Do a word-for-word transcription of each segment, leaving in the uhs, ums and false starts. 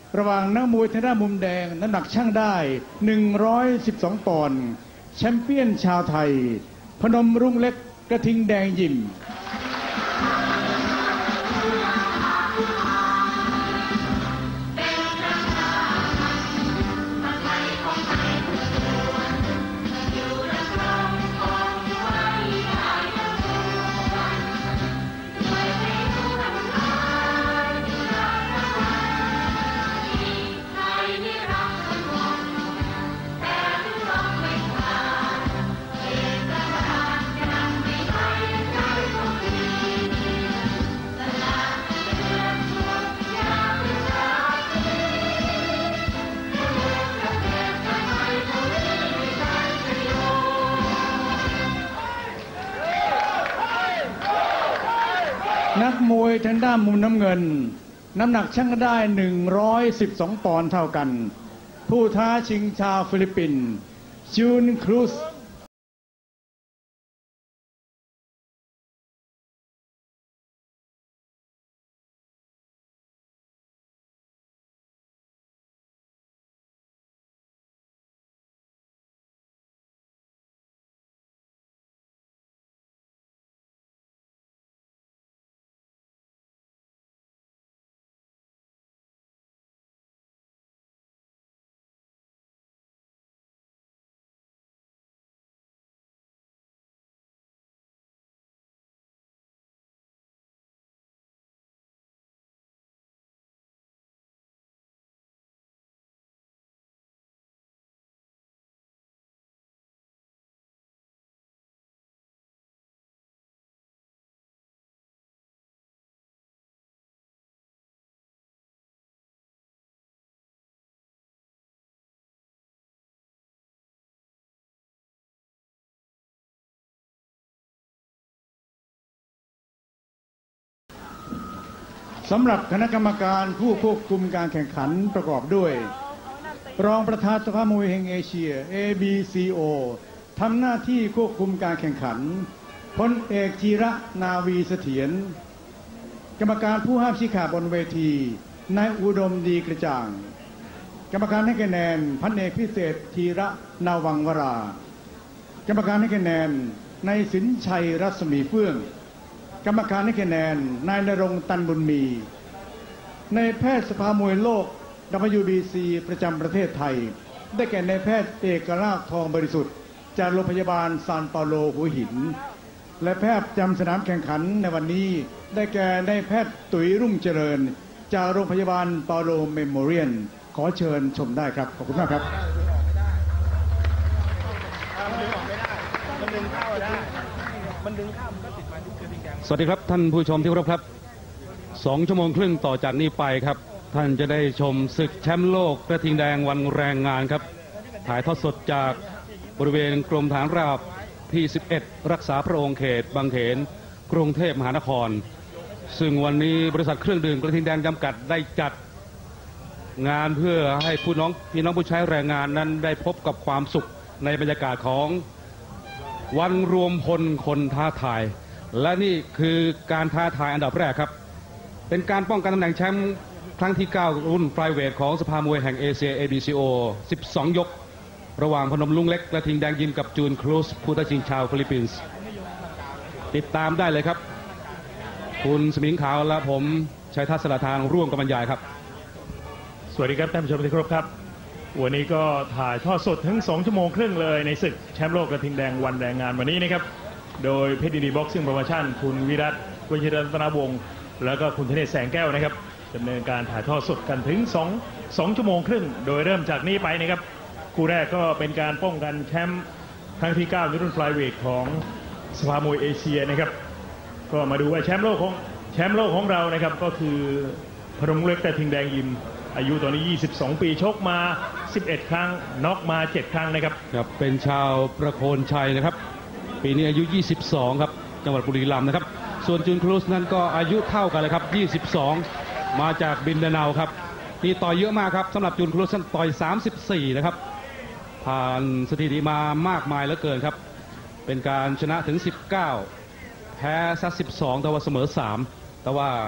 ระหว่างนักมวยทางด้านมุมแดงน้ำหนักชั่งได้หนึ่งร้อยสิบสองปอนด์แชมเปี้ยนชาวไทยพนมรุ้งเล็กกระทิงแดงยิมนักมวยทางด้านมุมน้ำเงินน้ำหนักชั่งได้หนึ่งร้อยสิบสองปอนด์เท่ากันผู้ท้าชิงชาวฟิลิปปินส์จูนครูซสำหรับคณะกรรมการผู้ควบคุมการแข่งขันประกอบด้วยรองประธานสภามวยแห่งเอเชีย เอ บี ซี โอ ทำหน้าที่ควบคุมการแข่งขันพลเอกธีระนาวีเสถียรกรรมการผู้ห้ามชี้ขาดบนเวทีนายอุดมดีกระจ่างกรรมการให้คะแนนพันเอกพิเศษธีระนาวังวรากรรมการให้คะแนนนายสินชัยรัศมีเฟื่องกรรมการให้คะแนนนายณรงค์ตันบุญมีในแพทย์สภามวยโลก ดับเบิลยู บี ซี ประจำประเทศไทยได้แก่นายแพทย์เอกราชทองบริสุทธิ์จากโรงพยาบาลซานเปาโลหัวหินและแพทย์ประจำสนามแข่งขันในวันนี้ได้แก่นายแพทย์ตุ๋ยรุ่งเจริญจากโรงพยาบาลเปาโลเมโมเรียลขอเชิญชมได้ครับขอบคุณมากครับสวัสดีครับท่านผู้ชมที่เคารพครับสองชั่วโมงครึ่งต่อจากนี้ไปครับท่านจะได้ชมศึกแชมป์โลกกระทิงแดงวันแรงงานครับถ่ายทอดสดจากบริเวณกรมฐานราบที่สิบเอ็ดรักษาพระองค์เขตบางเขนกรุงเทพมหานครซึ่งวันนี้บริษัทเครื่องดื่มกระทิงแดงจำกัดได้จัดงานเพื่อให้ผู้น้องพี่น้องผู้ใช้แรงงานนั้นได้พบกับความสุขในบรรยากาศของวันรวมพลคนท้าทายและนี่คือการท้าทายอันดับแรกครับเป็นการป้องกันตำแหน่งแชมป์ครั้งที่เก้ารุ่นไฟเวทของสภามวยแห่งเอเชีย เอ บี ซี โอ สิบสองยกระหว่างพนมรุ้งเล็กและทิงแดงยิมกับจูนครูซผู้ท้าชิงชาวฟิลิปปินส์ติดตามได้เลยครับคุณสมิงขาวและผมชัยทัศน์สระทางร่วมกับบรรยายครับสวัสดีครับท่านผู้ชมที่เคารพครับวันนี้ก็ถ่ายทอดสดทั้งสองชั่วโมงครึ่งเลยในศึกแชมป์โลกกระทิงแดงวันแรงงานวันนี้นะครับโดยเพชรยินดีบ็อกซิ่งโปรโมชั่นคุณวิรัตวชิรรัตนวงศ์แล้วก็คุณธเนศแสงแก้วนะครับดำเนินการถ่ายทอดสดกันถึง2 2ชั่วโมงครึ่งโดยเริ่มจากนี้ไปนะครับคู่แรกก็เป็นการป้องกันแชมป์ครั้งที่เก้าในรุ่นไฟเวทของสภามวยเอเชียนะครับก็มาดูว่าแชมป์โลกของแชมป์โลกของเรานะครับก็คือพนมรุ้งเล็กกระทิงแดงยิมอายุตอนนี้ยี่สิบสองปีชกมาสิบเอ็ดครั้งน็อกมาเจ็ดครั้งนะครับครับเป็นชาวประโคนชัยนะครับปีนี้อายุยี่สิบสองครับจังหวัดบุรีรัมย์นะครับส่วนจูนครูซนั้นก็อายุเท่ากันเลยครับยี่สิบสองมาจากบินดาเนาครับนี่ต่อยเยอะมากครับสำหรับจูนครูซนั้นต่อยสามสิบสี่นะครับผ่านสถิติมามากมายเหลือเกินครับเป็นการชนะถึงสิบเก้าแพ้ซะสิบสองแต่ว่าเสมอสามแต่ว่า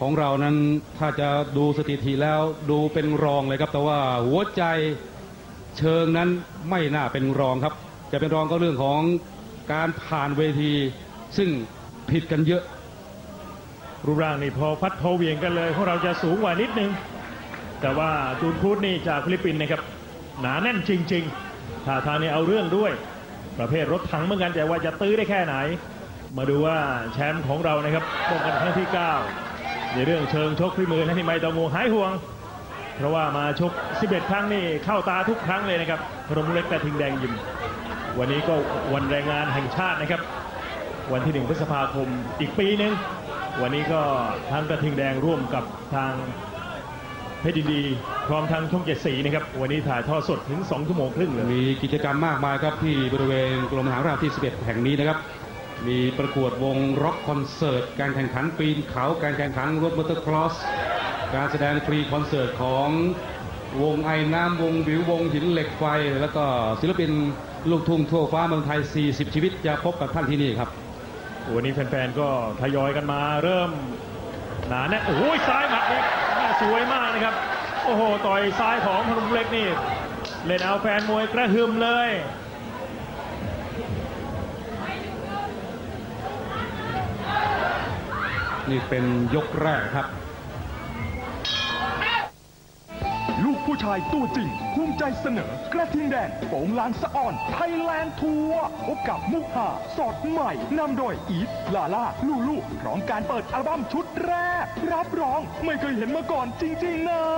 ของเรานั้นถ้าจะดูสถิติแล้วดูเป็นรองเลยครับแต่ว่าหัวใจเชิงนั้นไม่น่าเป็นรองครับจะเป็นรองก็เรื่องของการผ่านเวทีซึ่งผิดกันเยอะรูปร่างนี่พอพัดพอเวียงกันเลยของเราจะสูงกว่านิดนึงแต่ว่าจูนครูซนี่จากฟิลิปปินส์นะครับหนาแน่นจริงๆท่าทางนี้เอาเรื่องด้วยประเภทรถถังเหมือนกันแต่ว่าจะตื้อได้แค่ไหนมาดูว่าแชมป์ของเรานะครับป้องกันครั้งที่เก้าในเรื่องเชิงชกฝีมือนะที่ไม่ต้องห่วงหายห่วงเพราะว่ามาชกสิบเอ็ดครั้งนี่เข้าตาทุกครั้งเลยนะครับพนมรุ้งเล็กกระทิงแดงยิมวันนี้ก็วันแรงงานแห่งชาตินะครับวันที่หนึ่งพฤษภาคมอีกปีนึงวันนี้ก็ทางกระทิงแดงร่วมกับทางเพชรยินดีพร้อมทางช่องเจ็ดสีนะครับวันนี้ถ่ายทอดสดถึงสองชั่วโมงครึ่งเลยมีกิจกรรมมากมายครับที่บริเวณกรมทหารราบที่สิบเอ็ดแห่งนี้นะครับมีประกวดวงร็อกคอนเสิร์ตการแข่งขันปีนเขาการแข่งขันรถมอเตอร์ครอสการแสดงฟรีคอนเสิร์ตของวงไอ้น้ำวงวิววงหินเหล็กไฟแล้วก็ศิลปินลูกทุ่งทั่วฟ้าเมืองไทยสี่สิบชีวิตจะพบกับท่านที่นี่ครับวันนี้แฟนๆก็ทยอยกันมาเริ่มหนาแน่นโอ้ยซ้ายหมัดนี่สวยมากนะครับโอ้โหต่อยซ้ายของพนมรุ้งเล็กนี่เล่นเอาแฟนมวยกระหึ่มเลยนี่เป็นยกแรกครับลูกผู้ชายตัวจริงภูมิใจเสนอกระทิงแดงโป่งลางสะอ่อนไทยแลนด์ทัวร์พบกับมุกฮาสอดใหม่นำโดยอีฟลาล่าลูลูพร้อมการเปิดอัลบั้มชุดแรกรับรองไม่เคยเห็นมาก่อนจริงๆนะ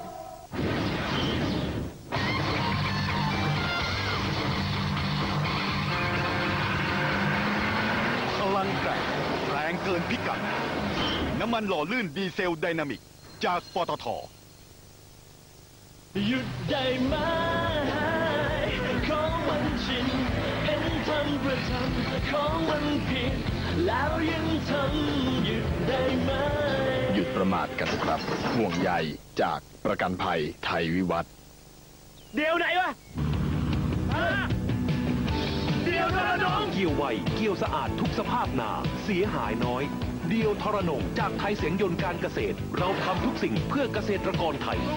พลังแกร่งแรงเกินพิกัดน้ำมันหล่อลื่นดีเซลไดนามิกจากปตท. หยุดได้ไหมของมันชินเห็นทำประจำของมันผิดแล้วยังทำหยุดได้ไหมหยุดประมาทกันครับห่วงใยจากประกันภัยไทยวิวัฒน์เดี๋ยวไหนวะเดี๋ยวทรนงเกี่ยวไวเกี่ยวสะอาดทุกสภาพนาเสียหายน้อยเดียวทรนงจากไทยเสียงยนต์การเกษตรเราทำทุกสิ่งเพื่อเกษตรกรไทย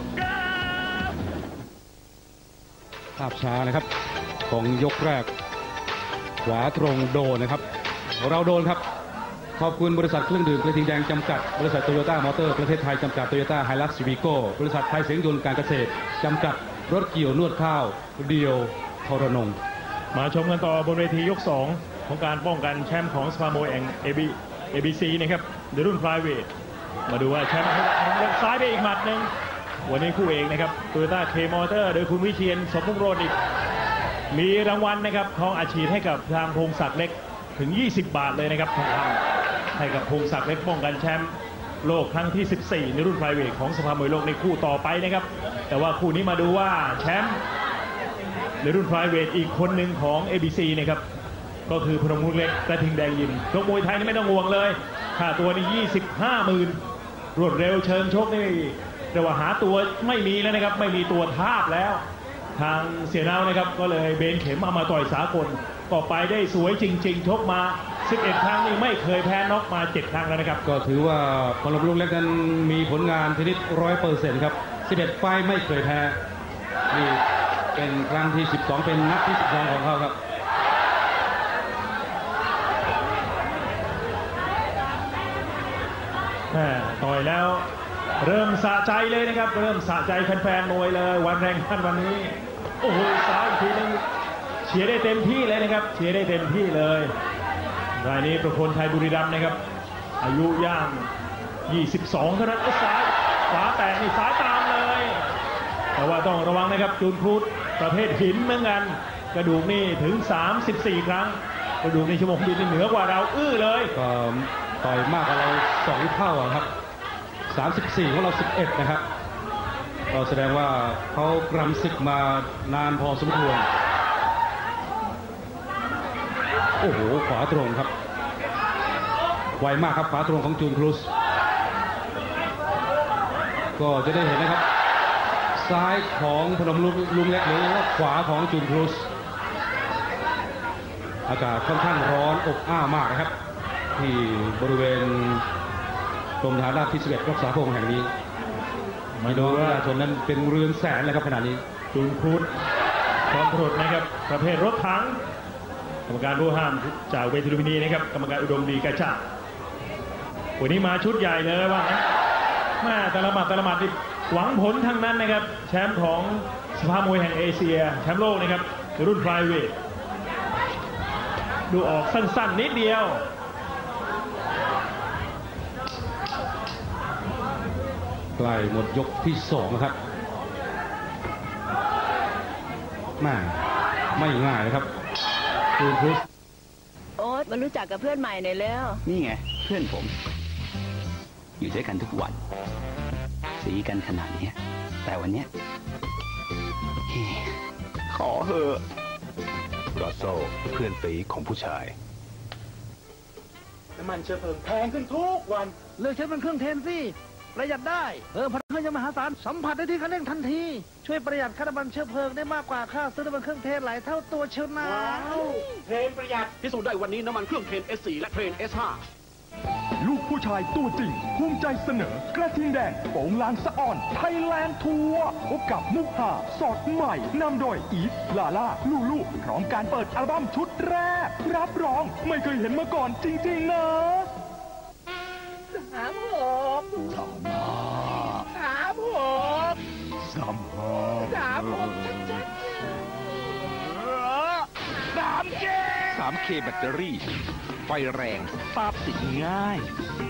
ภาพช้านะครับของยกแรกขวาตรงโดนนะครับเราโดนครับขอบคุณบริษัทเครื่องดื่มกระทิงแดงจำกัดบริษัทโตโยต้ามอเตอร์ประเทศไทยจำกัดโตโยต้าไฮลักซ์วีโก้บริษัทไทยเสียงยนต์การเกษตรจำกัดรถเกี่ยวนวดข้าวเดียวทรนงมาชมกันต่อบนเวทียกสองของการป้องกันแชมป์ของสภามวยแห่ง เอ บี ซี นะครับในรุ่นฟลายเวทมาดูว่าแชมป์ลงซ้ายไปอีกหมัดหนึ่งวันนี้คู่เอกนะครับโตโยต้าเคมอเตอร์โดยคุณวิเชียรสมบุญโรจน์อีกมีรางวัลนะครับทองอาชีพให้กับทางพงศักดิ์เล็กถึงยี่สิบบาทเลยนะครับทองคำให้กับพงศักดิ์เล็กป้องกันแชมป์โลกครั้งที่สิบสี่ในรุ่นไฟเวทของสภามวยโลกในคู่ต่อไปนะครับแต่ว่าคู่นี้มาดูว่าแชมป์ในรุ่นไฟเวทอีกคนหนึ่งของ เอ บี ซี นะครับก็คือพนมรุ้งเล็กกระทิงแดงยิมชกมวยไทยนี่ไม่ต้องห่วงเลยค่าตัวนี่ยี่สิบห้าหมื่นรวดเร็วเชิงชกนี่แต่ว่าหาตัวไม่มีแล้วนะครับไม่มีตัวทาบแล้วทางเสียนาวนะครับก็เลยเบนเข็มเอามาต่อยสากลก็ไปได้สวยจริงๆชกมาสิบเอ็ดครั้งนี่ไม่เคยแพ้น็อกมาเจ็ดครั้งแล้วนะครับก็ถือว่าพนมรุ้งเล็กนั้นมีผลงานชนิดร้อยเปอร์เซ็นต์ครับสิบเอ็ดไฟไม่เคยแพ้นี่เป็นครั้งที่สิบสองเป็นนัดที่สิบสองของเขาครับต่อยแล้วเริ่มสะใจเลยนะครับเริ่มสะใจแฟนๆมวยเลยวันแรงขันวันนี้โอ้โหซ้ายอีกทีนึงเชียร์ได้เต็มที่เลยนะครับเชียร์ได้เต็มที่เลยรายนี้ประพลไทยบุรีรัมย์นะครับอายุย่างยี่สิบสองเท่านั้นซ้ายขวาแตกนี่ซ้ายตามเลยแต่ว่าต้องระวังนะครับจูนครูซประเภทหินเหมือนกันกระดูกนี่ถึงสามสิบสี่ครั้งกระดูกในชั่วโมงบินเหนือกว่าเราอื้อเลยก็ต่อยมากกว่าเราสองเท่าครับสามสิบสี่ของเราสิบเอ็ดนะครับก็แสดงว่าเขากรำศึกมานานพอสมควรโอ้โหขวาตรงครับไวมากครับขวาตรงของจูนครูซก็จะได้เห็นนะครับซ้ายของพนมรุ้งเล็กหรือว่าขวาของจูนครูซอากาศค่อนข้างร้อนอบอ้าวมากนะครับที่บริเวณกรมทหารราบที่สิบเอ็ดรักษาพระองค์แห่งนี้มาดูว่าชนนั้นเป็นเรือนแสนเลยครับขณะนี้จูนพุทธพร้อมพรดนะครับประเภทรถถังกรรมการผู้ห้ามจากเวทีลุมพินีนะครับกรรมการอุดมดีกาชาวันนี้มาชุดใหญ่เลยว่าแม่แต่ละหมัดแต่ละหมัดที่หวังผลทั้งนั้นนะครับแชมป์ของสภามวยแห่งเอเชียแชมป์โลกนะครับในรุ่นไฟเวทดูออกสั้นๆนิดเดียวใกล้หมดยกที่สองครับไม่ไม่ง่ายนะครับจูนพุทธโอ๊ตมารู้จักกับเพื่อนใหม่หน่อยแล้วนี่ไงเพื่อนผมอยู่ด้วยกันทุกวันสีกันขนาดนี้แต่วันนี้ขอเหอะรอสโซเพื่อนตีของผู้ชายน้ำมันเชื้อเพลิงแพงขึ้นทุกวันเลือกใช้เป็นเครื่องเทนสิประหยัดได้เออพลังเครื่องยนต์มหาศาลสัมผัสได้ที่คันเร่งทันทีช่วยประหยัดค่าน้ำมันเชื้อเพลิงได้มากกว่าค่าซื้อน้ำมันเครื่องเทนหลายเท่าตัวเชียวนะเทนประหยัดพิสูจน์ได้วันนี้น้ำมันเครื่องเทน เอส โฟร์ และเทน เอส ไฟว์ลูกผู้ชายตัวจริงภูมิใจเสนอกระทิงแดงโป่งลานสะอ่อนไทยแลนด์ทัวร์พบกับมุกหาสอดใหม่นำโดยอีฟลาล่าลูลูพร้อมการเปิดอัลบั้มชุดแรกรับรองไม่เคยเห็นมาก่อนจริงๆนะสามหกสามหกสามหกสามหกสามหกสามเคสามเคแบตเตอรี่ไฟแรงตาติดง่าย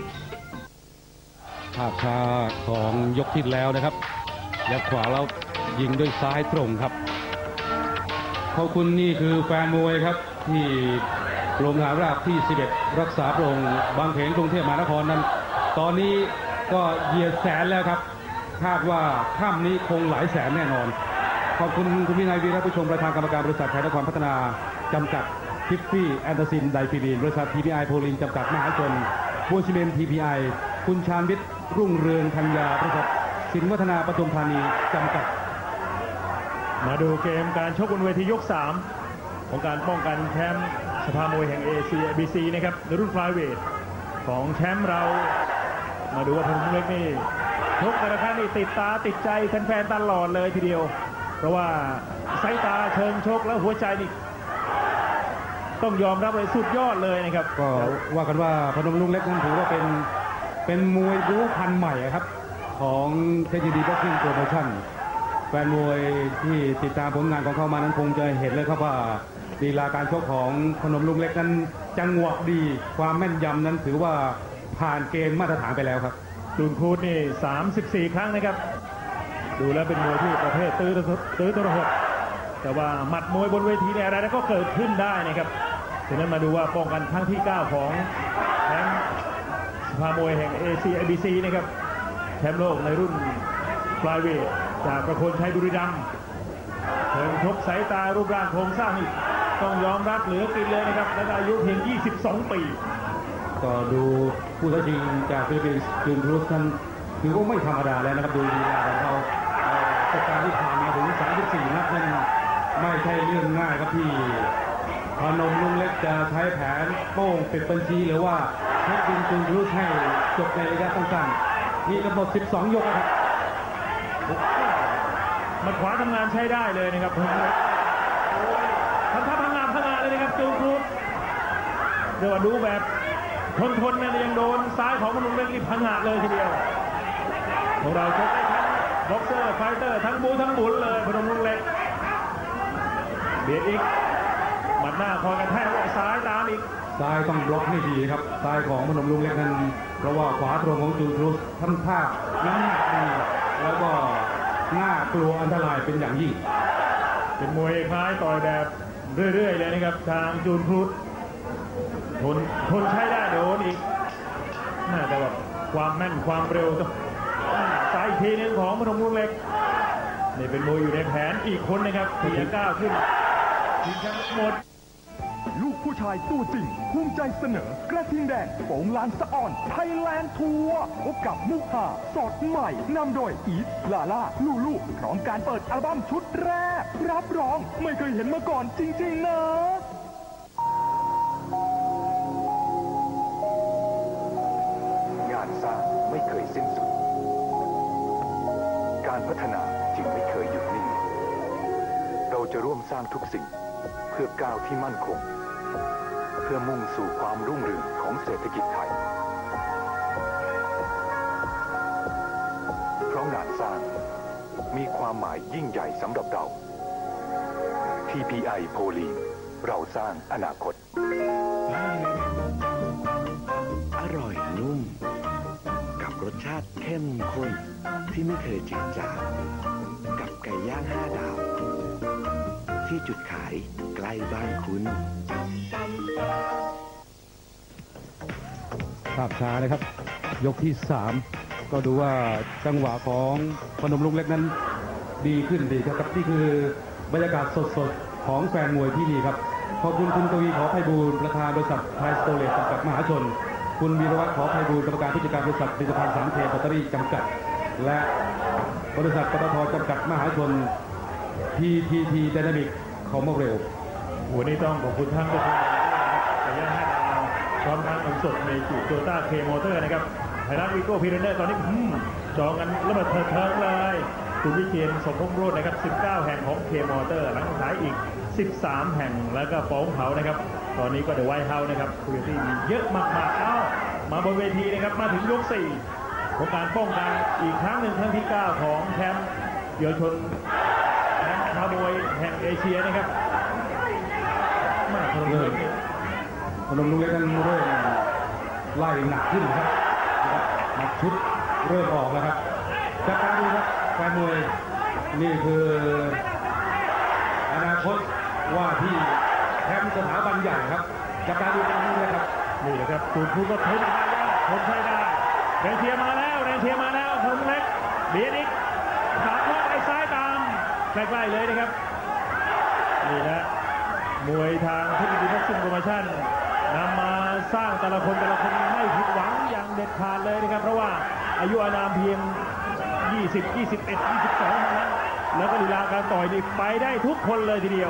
ภาพช้าของยกที่แล้วนะครับยัดขวาแล้วยิงด้วยซ้ายตรงครับขอบคุณนี่คือแฟนมวยครับที่กรมทหารราบที่สิบเอ็ดรักษาพระองค์บางเขนกรุงเทพมหานครนั้นตอนนี้ก็เหยียดแสนแล้วครับคาดว่าค่ำนี้คงหลายแสนแน่นอนขอบคุณคุณวินัยวีรผู้ชมประธานกรรมการบริษัทไทยนครพัฒนาจำกัดทิฟฟี่แอนเดอร์ซินไดฟิลีนบริษัท ที พี ไอ โพลินจำกัดมหาชนบัวซีเมนต์ ที พี ไอ คุณชาญวิทย์รุ่งเรืองธัญญาบริษัทสินวัฒนาปทุมธานีจำกัดมาดูเกมการชกบนเวทียกสามของการป้องกันแชมป์สภามวยแห่งเอเชีย บี ซี นะครับในรุ่นไฟเวทของแชมป์เรามาดูว่าพนมเล็กนี่ชกแต่ละครั้งนี่ติดตาติดใจแฟนๆตลอดเลยทีเดียวเพราะว่าสายตาเชิงชกและหัวใจนี่ต้องยอมรับเลยสุดยอดเลยนะครับก็ว่ากันว่าพนมลุงเล็กนั้นถือว่าเป็นเป็นมวยบู๊พันธุ์ใหม่ครับของเทนดีบ็อกซิ่งโปรโมชั่นแฟนมวยที่ติดตามผลงานของเขามานั้นคงจะเห็นเลยครับว่าลีลาการชกของพนมลุงเล็กนั้นจังหวะดีความแม่นยำนั้นถือว่าผ่านเกณฑ์มาตรฐานไปแล้วครับจูนพูดนี่สามสิบสี่ครั้งนะครับดูแล้วเป็นมวยที่ประเภทตื้อตื้อตระหดแต่ว่าหมัดมวยบนเวทีเนี่ยอะไรก็เกิดขึ้นได้นะครับฉะนั้นมาดูว่าป้องกันครั้งที่เก้าของแชมป์สภามวยแห่งเอเชีย บี ซี นะครับแชมป์โลกในรุ่นฟลายเวทจากประโคนชัยบุรีรัมย์เชิงชกสายตารูปร่างโครงสร้างนี่ต้องยอมรับเหลือกินเลยนะครับและอายุเพียงยี่สิบสองปีก็ดูผู้ท้าชิงจากฟิลิปปินส์จูนพุทธนั้นถือว่าไม่ธรรมดาแล้วนะครับดูลีลาของเขาประสบการณ์ที่ผ่านมาถึงสามสิบสี่นัดนั้นไม่ใช่เรื่องง่ายครับที่พนมลุงเล็กจะใช้แผนโป้งปิดบัญชีหรือว่าให้ดึงจูนพุทธให้จบในระยะสั้นๆมีกำหนดสิบสองยกครับมันขวาทำงานใช้ได้เลยนะครับทำท่าพังงานพังงานเลยนะครับจูนพุทธเดี๋ยวดูแบบทนทนเนี่ยยังโดนซ้ายของพนมเล็กรีบพังงาดเลยทีเดียวของเราชกได้ทั้งบ็อกเซอร์ไฟเตอร์ทั้งบูทั้งบุญเลยพนมเล็กเบียดอีกหมัดหน้าคอยกระแทกซ้ายตามอีกซ้ายต้องบล็อกให้ดีครับซ้ายของพนมลุงเล็กนั้นเพราะว่าขวาตรงของจูนพุทธทำท่าน้ำหนักดีแล้วก็น่ากลัวอันตรายเป็นอย่างยิ่งเป็นมวยคล้ายต่อยแบบเรื่อยๆเลยนะครับทางจูนพุทธทนทนใช้ได้โดนอีกน่าแต่ว่าความแม่นความเร็วต้องซ้ายทีนึงของพนมลุงเล็กนี่เป็นมวยอยู่ในแผนอีกคนนะครับที่จะก้าวขึ้นทีมแชมป์หมดลูกผู้ชายตัวจริงภูมิใจเสนอกระทิงแดงโป่งลานสะอ่อนไทยแลนด์ทัวร์พบกับมุกหาสอดใหม่นำโดยอีฟลาล่าลูลูพร้อมการเปิดอัลบั้มชุดแรกรับรองไม่เคยเห็นมาก่อนจริงๆนะงานสร้างการพัฒนาจึงไม่เคยหยุดนิ่งเราจะร่วมสร้างทุกสิ่งเพื่อก้าวที่มั่นคงเพื่อมุ่งสู่ความรุ่งเรืองของเศรษฐกิจไทยเพราะงานสร้างมีความหมายยิ่งใหญ่สำหรับเรา ที พี ไอ โพลีเราสร้างอนาคตอร่อยนุ่มกับรสชาติเข้มข้นที่ไม่เคยจืดจางกับไก่ย่างห้าดาวที่จุดขายใกล้บ้านคุณภาพช้าเลยครับยกที่สามก็ดูว่าจังหวะของพนมรุ้งเล็กนั้นดีขึ้นดีครับนี่คือบรรยากาศสดๆของแฟนมวยที่นี่ครับขอบคุณคุณกวีขอไพบูลย์ประธานบริษัทไทยสโตเลสจำกัดมหาชนคุณวีรวัฒน์ขอไพบูลย์กรรมการผู้จัดการบริษัทผลิตภัณฑ์สามเคแบตเตอรี่จำกัดและบริษัทปตทจำกัดมหาชน พี ที ที Dynamic เขามาเร็ววันนี้ต้องขอบคุณทั้งทุกท่านแต่ย่าห้าดาวพร้อมทั้งนมสดในจุดโตต้าเคมอเตอร์นะครับไทยรัฐวีโก้พีเรนเดอร์ตอนนี้จองกันระเบิดเถิดเทิงเลยคุณวิเชียรสมพงษ์โรจน์นะครับสิบเก้าแห่งของเคมอเตอร์หลังท้ายอีกสิบสามแห่งแล้วก็ป้องเผานะครับตอนนี้ก็เดอะไวท์เฮาส์นะครับคุยที่มีเยอะมากๆเอ้ามาบนเวทีนะครับมาถึงยกสี่ของการป้องกันอีกครั้งหนึ่งครั้งที่เก้าของแชมป์เยาวชนแชมป์มวยแห่งเอเชียนะครับมาพนมรุ้งเล็กพนมรุ้งเล็กนั้นเริ่มไล่หนักขึ้นครับหนักชุดเริ่มออกแล้วครับจากการดูครับแฟนมวยนี่คืออนาคตว่าที่แชมป์สถาบันใหญ่ครับจากการดูตรงนี้นะครับนี่แหละครับคุณผู้ก็ทนได้ทนใช้ได้แรงเชียร์มาแล้วแรงเชียร์มาแล้วพนมเล็กเบียดอีกขาดไอ้ซ้ายตามใกล้ๆเลยนะครับนี่นะมวยทางเทคนิคบ็อกซิ่งโปรโมชั่นนำมาสร้างแต่ละคนแต่ละคนไม่ผิดหวังอย่างเด็ดขาดเลยนะครับเพราะว่าอายุอานามเพียงยี่สิบ ยี่สิบเอ็ด ยี่สิบสองเท่านั้นแล้วก็ลีลาการต่อยนี่ไปได้ทุกคนเลยทีเดีย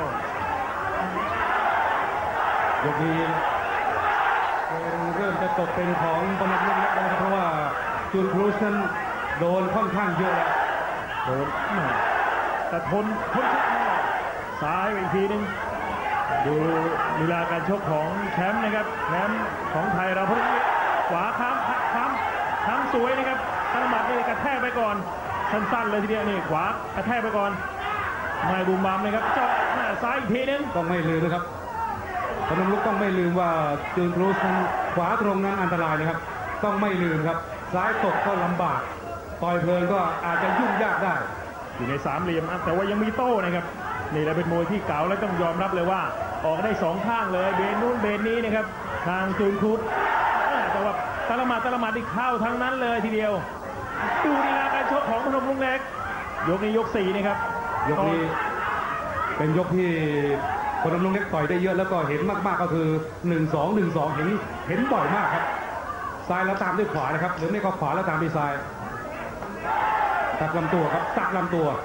วยกนี้เริ่มจะตกเป็นของพนมรุ้งเล็กนะครับเพราะว่าจูนครูซนั้นโดนค่อนข้างเยอะโดนแต่ทนทนซ้ายอีกทีนึงดูลีลาการชกของแชมป์นะครับแชมป์ของไทยเราพนมรุ้งเล็กขวาค้ำค้ำค้ำสวยนะครับตั้งหมัดนี่กระแทกไปก่อนสั้นๆเลยทีเดียวนี่ขวากระแทกไปก่อนไม่บุมบามเลยครับเจาะหน้าซ้ายอีกทีนึงต้องไม่ลืมนะครับพนมรุ้งต้องไม่ลืมว่าจูนครูซนั้นขวาตรงนั้นอันตรายนะครับต้องไม่ลืมครับซ้ายตกก็ลำบากต่อยเพลินก็อาจจะยุ่งยากได้อยู่ในสามเหลี่ยมแต่ว่ายังมีโต้นะครับนี่แหละเป็นมวยที่เก่าและต้องยอมรับเลยว่าออกได้สองข้างเลยเบนนู้นเบนนี้นะครับทางจูนครูซแต่ว่าตะละหมาดตะละหมาดที่เข้าทั้งนั้นเลยทีเดียวดูลีลาการชกของพนมรุ้งเล็กยกนี้ยกสี่นะครับยกนี้เป็นยกที่พนมรุ้งเล็กต่อยได้เยอะแล้วก็เห็นมากๆก็คือหนึ่ง สอง หนึ่ง สองเห็นเห็นบ่อยมากครับซ้ายแล้วตามด้วยขวานะครับหรือไม่ก็ขวาแล้วตามด้วยซ้ายตัดลำตัวครับตัดลำตัว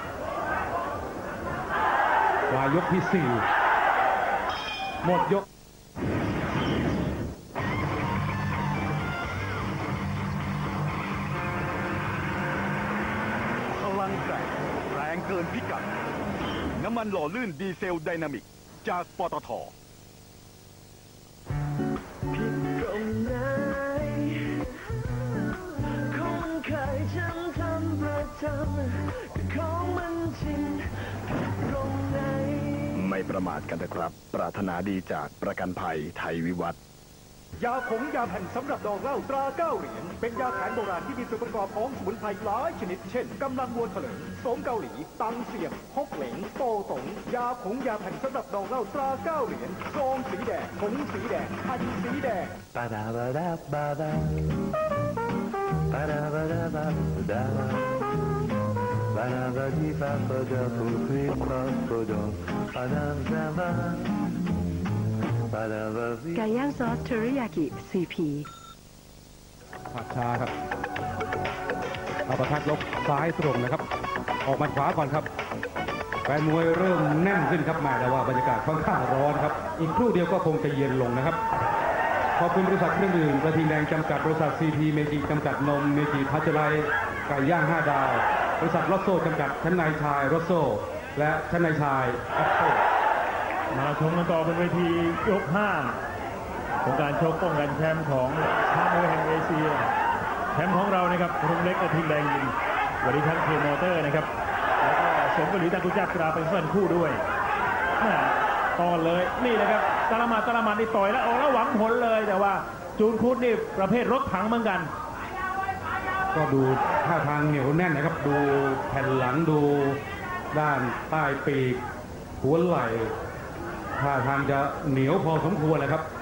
วายกที่สี่หมดยกพลังแกร่งแรงเกินพิกัดน้ำมันหล่อลื่นดีเซลไดนามิกจากปตท. ผิดตรงไหนคงเคยฉันทำประจำแต่ของมันจริงผิดตรงไหนไม่ประมาทกันนะครับ ปรารถนาดีจากประกันภัยไทยวิวัฒน์ยาผงยาแผ่นสำหรับดองเหล้าตราเก้าเหรียญเป็นยาแผนโบราณที่มีส่วนประกอบของสมุนไพรหลายชนิดเช่นกำลังวัวเถลิงโสมเกาหลีตังเสียบฮกเหลงโตตงยาผงยาแผ่นสำหรับดองเหล้าตราเก้าเหรียญซองสีแดงผงสีแดงพันสีแดงบาดาบาดาบาดาบาดาบาดาบาดาบาดาบาดีบาบาดาฟูฟิปาโกโดบาดาบาบาไก่ย่างซอสเทอริยากิ ซี พีผัดชาครับเอาประทัดยกซ้ายตรงนะครับออกมาขวาก่อนครับแฟนมวยเริ่มแน่นขึ้นครับแม้แต่ว่าบรรยากาศค่อนข้างร้อนครับอีกครู่เดียวก็คงจะเย็นลงนะครับขอบคุณบริษัทเครื่องดื่มกระทิงแดงจำกัดบริษัท ซี พี เมจิจำกัดนมเมจิพัชไลไก่ย่างห้าดาวบริษัทรอสโซจำกัดชั้นนายชายรอสโซและชั้นนายชายแอปเปิลมาชมกันต่อบนเวทียกห้าของการชกป้องกันแชมป์ของชาติมวยแห่งเอเชียแชมป์ของเรานะครับรุ่งเล็กกระทิงแดงยิงวันนี้ทั้งเคมอเตอร์นะครับแล้วก็สมกฤษตากุจับกราเป็นเพื่อนคู่ด้วยต่อเลยนี่นะครับตะละมาตะละมานี่ต่อยแล้วออกแล้วหวังผลเลยแต่ว่าจูนคูดนี่ประเภทรถถังเหมือนกันก็ดูท่าทางเหนียวแน่นนะครับดูแผ่นหลังดูด้านใต้ปีกหัวไหล่ท่าทางจะเหนียวพอสมควรเลยครับ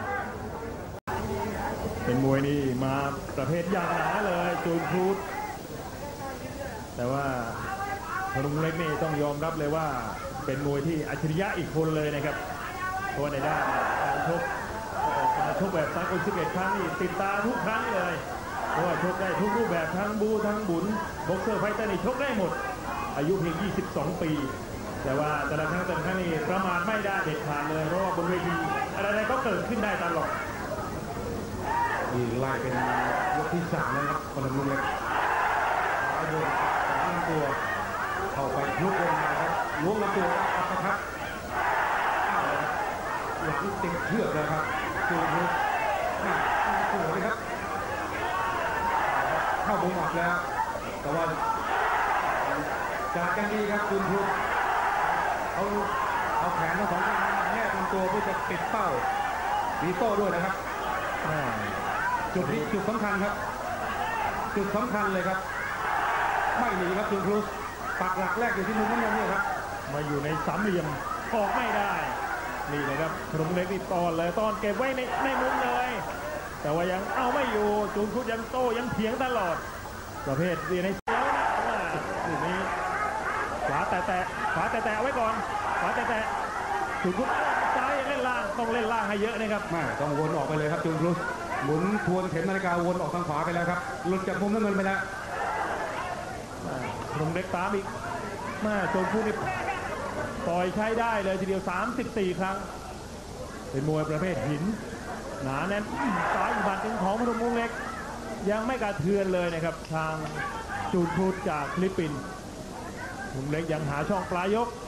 เป็นมวยนี่มาประเภทอย่างหนาเลยจูนคูดแต่ว่ารุ่งเล็กนี่ต้องยอมรับเลยว่าเป็นมวยที่อัจฉริยะอีกคนเลยนะครับเพราะในด้านการชกการชกแบบสากลสิบเอ็ดครั้งนี่ติดตาทุกครั้งเลยเพราะว่าชกได้ทุกรูปแบบทั้งบูทั้งบุญบ็อกเซอร์ไฟเตอร์นี่ชกได้หมดอายุเพียงยี่สิบสองปีแต่ว่าแต่ละครั้งแต่ละครั้งนี่ประมาทไม่ได้เด็ดขาดเลยเพราะว่าบนเวทีอะไรๆก็เกิดขึ้นได้ตลอดนี่ไล่เป็นยกที่สามเลยครับคนละมุมเล็กเอาโดนตั้งตัวเข้าไปลุกลงมาครับล้วงลำตัวอัปคัตหลังติดเชือกเลยครับจูนลุกสวยครับเข้ามุมอับแล้วแต่ว่าจากกันดีครับจูนลุกเอาเอาแขนทั้งสองข้างแนบลำตัวเพื่อจะปิดเป้ามีโต้ด้วยนะครับจุดนี้จุดสำคัญครับจุดสำคัญเลยครับไม่หนีครับจูนลุกปักหลักแรกอยู่ที่มุมนั้นนี่ครับมาอยู่ในสามเหลี่ยมออกไม่ได้นี่นะครับรุ่งเล็กนี่ตอนเลยตอนเก็บไว้ในในมุมเลยแต่ว่ายังเอาไม่อยู่จูนคุดยังโต้ยังเถียงตลอดประเภทเรียนในเสียวนะทีนี้ขวาแต่แต่ขวาแต่แต่เอาไว้ก่อนขวาแต่แต่จูนคุดซ้ายเล่นล่างต้องเล่นล่างให้เยอะนะครับไม่ต้องวนออกไปเลยครับจูนคุดหมุนทวนเข็มนาฬิกาวนออกทางขวาไปแล้วครับหลุดจากมุมน้ำเงินไปแล้วรุ่งเล็กตามอีกมาจูนคุดนี่ต่อยใช้ได้เลยทีเดียวสามสิบสี่ครั้งเป็นมวยประเภทหินหนาแน่นซ้ายผ่านถึงของพนมรุ่งเล็กยังไม่กระเทือนเลยนะครับทางจูนคูดจากฟิลิปปินส์รุ่งเล็กยังหาช่องปลายยก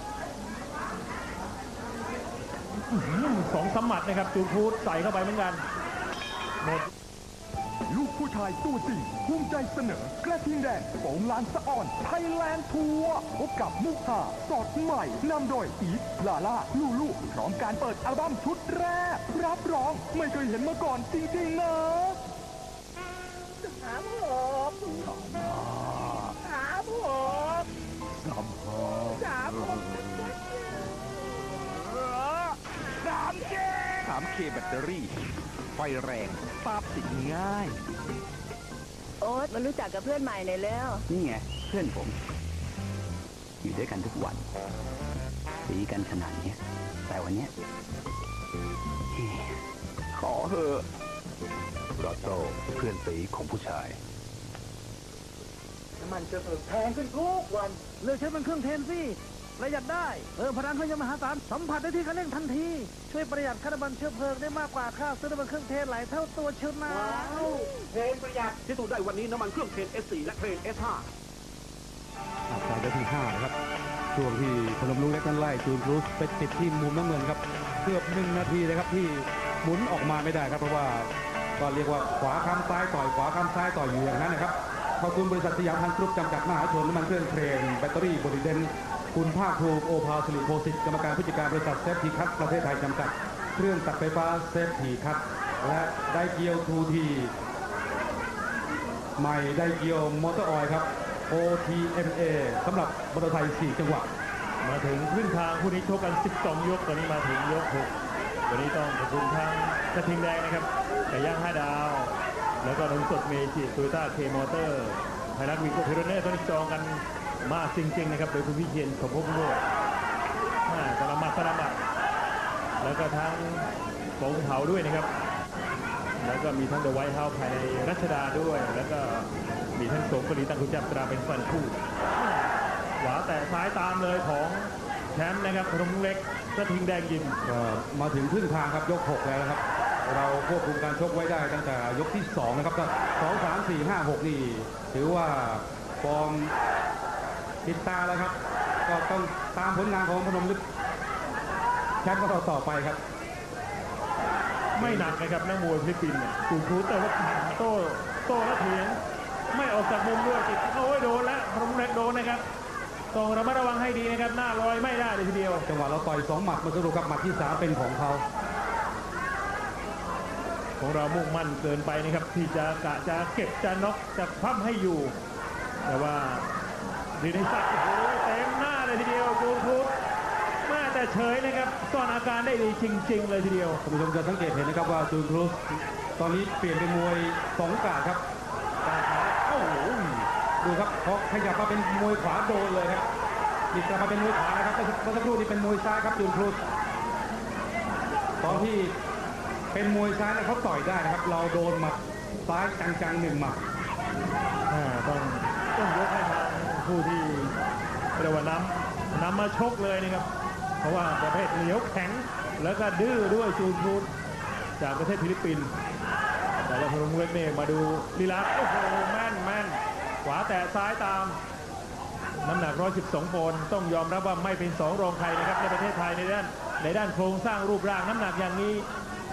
สองสมัดนะครับจูนคูดใส่เข้าไปเหมือนกันหมดลูกผู้ชายตัวจริงภูมิใจเสนอกระทิงแดงโป่งลานสะอ่อนไทยแลนด์ทัวร์พบกับมุกฮาสอดใหม่นำโดยอีฟลาล่าลูลูพร้อมการเปิดอัลบั้มชุดแรกรับรองไม่เคยเห็นมาก่อนจริงๆนะขาผมขาผมสามหอขาผมสามเคสามเคแบตเตอรี่ไฟแรงปราบติดง่ายโอ๊ตมารู้จักกับเพื่อนใหม่หน่อยแล้วนี่ไงเพื่อนผมอยู่ด้วยกันทุกวันสีกันขนาดนี้แต่วันนี้ขอเถอะรอโต้เพื่อนสีของผู้ชายน้ำมันเชื้อเพลิงแพงขึ้นทุกวันเลือกใช้เป็นเครื่องเทนสิประหยัดได้เพิ่มพลังเครื่องยนต์มหาศาลสัมผัสได้ที่คันเร่งทันทีช่วยประหยัดค่าน้ำมันเชื้อเพลิงได้มากกว่าค่าซื้อน้ำมันเครื่องเทนหลายเท่าตัวเชียวนะว้าวเทนประหยัดที่สุดได้วันนี้น้ำมันเครื่องเทน เอส โฟร์ และเทน เอส ไฟว์จากยกที่ห้านะครับช่วงที่พนมรุ้งเล็กนั้นไล่จูนรูสไปติดที่มุมน้ำเงินครับเกือบหนึ่งนาทีเลยครับที่หมุนออกมาไม่ได้ครับเพราะว่าก็เรียกว่าขวาข้ามซ้ายต่อยขวาข้ามซ้ายต่อยอยู่อย่างนั้นนะครับขอบคุณบริษัทสยามพันธุ์กรุ๊ปจำกัดมหาชนน้ำมันเครื่องเทรนแบตเตอรี่บริเดนคุณภาคภูมิโอภาสิริโพสิทธิ์กรรมการผู้จัดการบริษัทเซฟทีคัทประเทศไทยจำกัดเครื่องตัดไฟฟ้าเซฟทีคัทและไดเกียวทูทีใหม่ไดเกียวมอเตอร์ออยล์ครับ โอ ที เอ็ม เอ สำหรับมอเตอร์ไซค์สี่จังหวะมาถึงครึ่งทางคู่นี้ชกกันสิบสองยกตอนนี้มาถึงยกหกวันนี้ต้องขอบคุณทางกระทิงแดงนะครับไก่ย่างห้าดาวแล้วก็นมสดเมจิโตโยต้าเคมอเตอร์ไทยรัฐวีโก้เพโรเน่ตอนนี้จองกันมากจริงๆนะครับโดยคุณวิเชียรสมภพโลกสลามัดสลามัดแล้วก็ทั้งโป่งเผาด้วยนะครับแล้วก็มีทั้งเดอะไวท์เฮาส์ภายในรัชดาด้วยแล้วก็มีทั้งสงกฤษตั้งคุณจับตราเป็นฟันคู่ขวาแต่ซ้ายตามเลยของแชมป์นะครับรุ่งเล็กกระทิงแดงยิมมาถึงครึ่งทางครับยกหกแล้วนะครับเราควบคุมการชกไว้ได้ตั้งแต่ยกที่สองนะครับก็สองสามสี่ห้าหกนี่ถือว่าฟอร์มติดตาแล้วครับก็ต้องตามผลงานของพนมลึกแชมป์ก็ต่อต่อไปครับไม่หนักนะครับนักมวยฟิลิปปินส์เนี่ยถูกครูแต่ว่าโต้โต้และเถียงไม่ออกจากมุมด้วยติดโอ้ยโดนแล้วพนมเล็กโดนนะครับต้องระมัดระวังให้ดีนะครับหน้าลอยไม่ได้เลยทีเดียวจังหวะเราต่อยสองหมัดมาสรุปกับหมัดที่สามเป็นของเขาของเรามุ่งมั่นเกินไปนะครับที่จะกะจะเก็บจะน็อกจะพับให้อยู่แต่ว่าดีในสัตว์โอ้โหเต็มหน้าเลยทีเดียวจูนพุทธมาแต่เฉยนะครับซ่อนอาการได้ดีจริงๆเลยทีเดียวท่านผู้ชมจะสังเกตเห็นนะครับว่าจูนพุทธตอนนี้เปลี่ยนเป็นมวยสองกาดครับกาดขวาโอ้โหดูครับพอขยับมาเป็นมวยขวาโดนเลยครับนี่กลับมาเป็นมวยขวานะครับเมื่อสักครู่นี้เป็นมวยซ้ายครับจูนพุทธตอนที่เป็นมวยซ้ายแล้วเขาต่อยได้นะครับเราโดนหมัดซ้ายจังๆหนึ่งหมัดต้องต้องยกให้ทางผู้ที่เรียกว่านำนำมาชกเลยนะครับเพราะว่าประเภทเหนียวแข็งแล้วก็ดื้อด้วยจูนพุทธจากประเทศฟิลิปปินส์แต่ละพลเล็กเนี่ยมาดูลีลาโอ้โหแม่นแม่นขวาแตะซ้ายตามน้ำหนักหนึ่งร้อยสิบสองปอนด์ต้องยอมรับว่าไม่เป็นสองรองใครนะครับในประเทศไทยในด้านในด้านโครงสร้างรูปร่างน้ำหนักอย่างนี้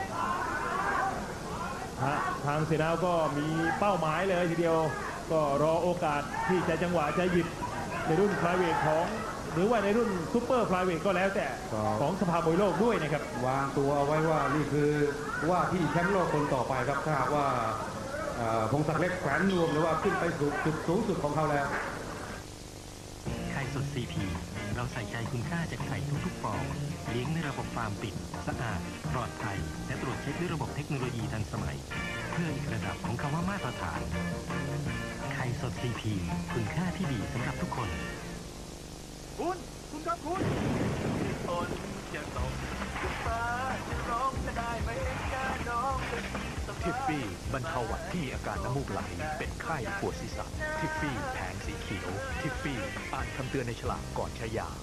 ทางเสนาก็มีเป้าหมายเลยทีเดียวก็รอโอกาสที่จะจังหวะจะหยิบในรุ่นฟลายเวทของหรือว่าในรุ่นซูเปอร์ฟลายเวทก็แล้วแต่ของสภามวยโลกด้วยนะครับวางตัวเอาไว้ว่านี่คือว่าที่แชมป์โลกคนต่อไปครับถ้าหากว่าพงศักดิ์เล็กแขวนนวมหรือว่าขึ้นไปสู่จุดสูงสุดของเขาแล้วไข่สด ซี พี เราใส่ใจคุณค่าจากไข่ทุกๆฟองเลี้ยงในระบบฟาร์มปิดสะอาดปลอดภัยและตรวจเช็คด้วยระบบเทคโนโลยีทันสมัยเพื่ออีกระดับของคำว่ามาตรฐานไข่สด ซี พี คุณค่าที่ดีสำหรับทุกคนคุณคุณครับคุณฝนจะตกฟ้าจะร้องจะได้ไหมแค่น้องทิฟฟี่บรรเทาหวัดที่มีอาการน้ำมูกไหลเป็นไข้ปวดศีรษะทิฟฟี่แผงสีเขียวทิฟฟี่อ่านคำเตือนในฉลากก่อนใช้ยา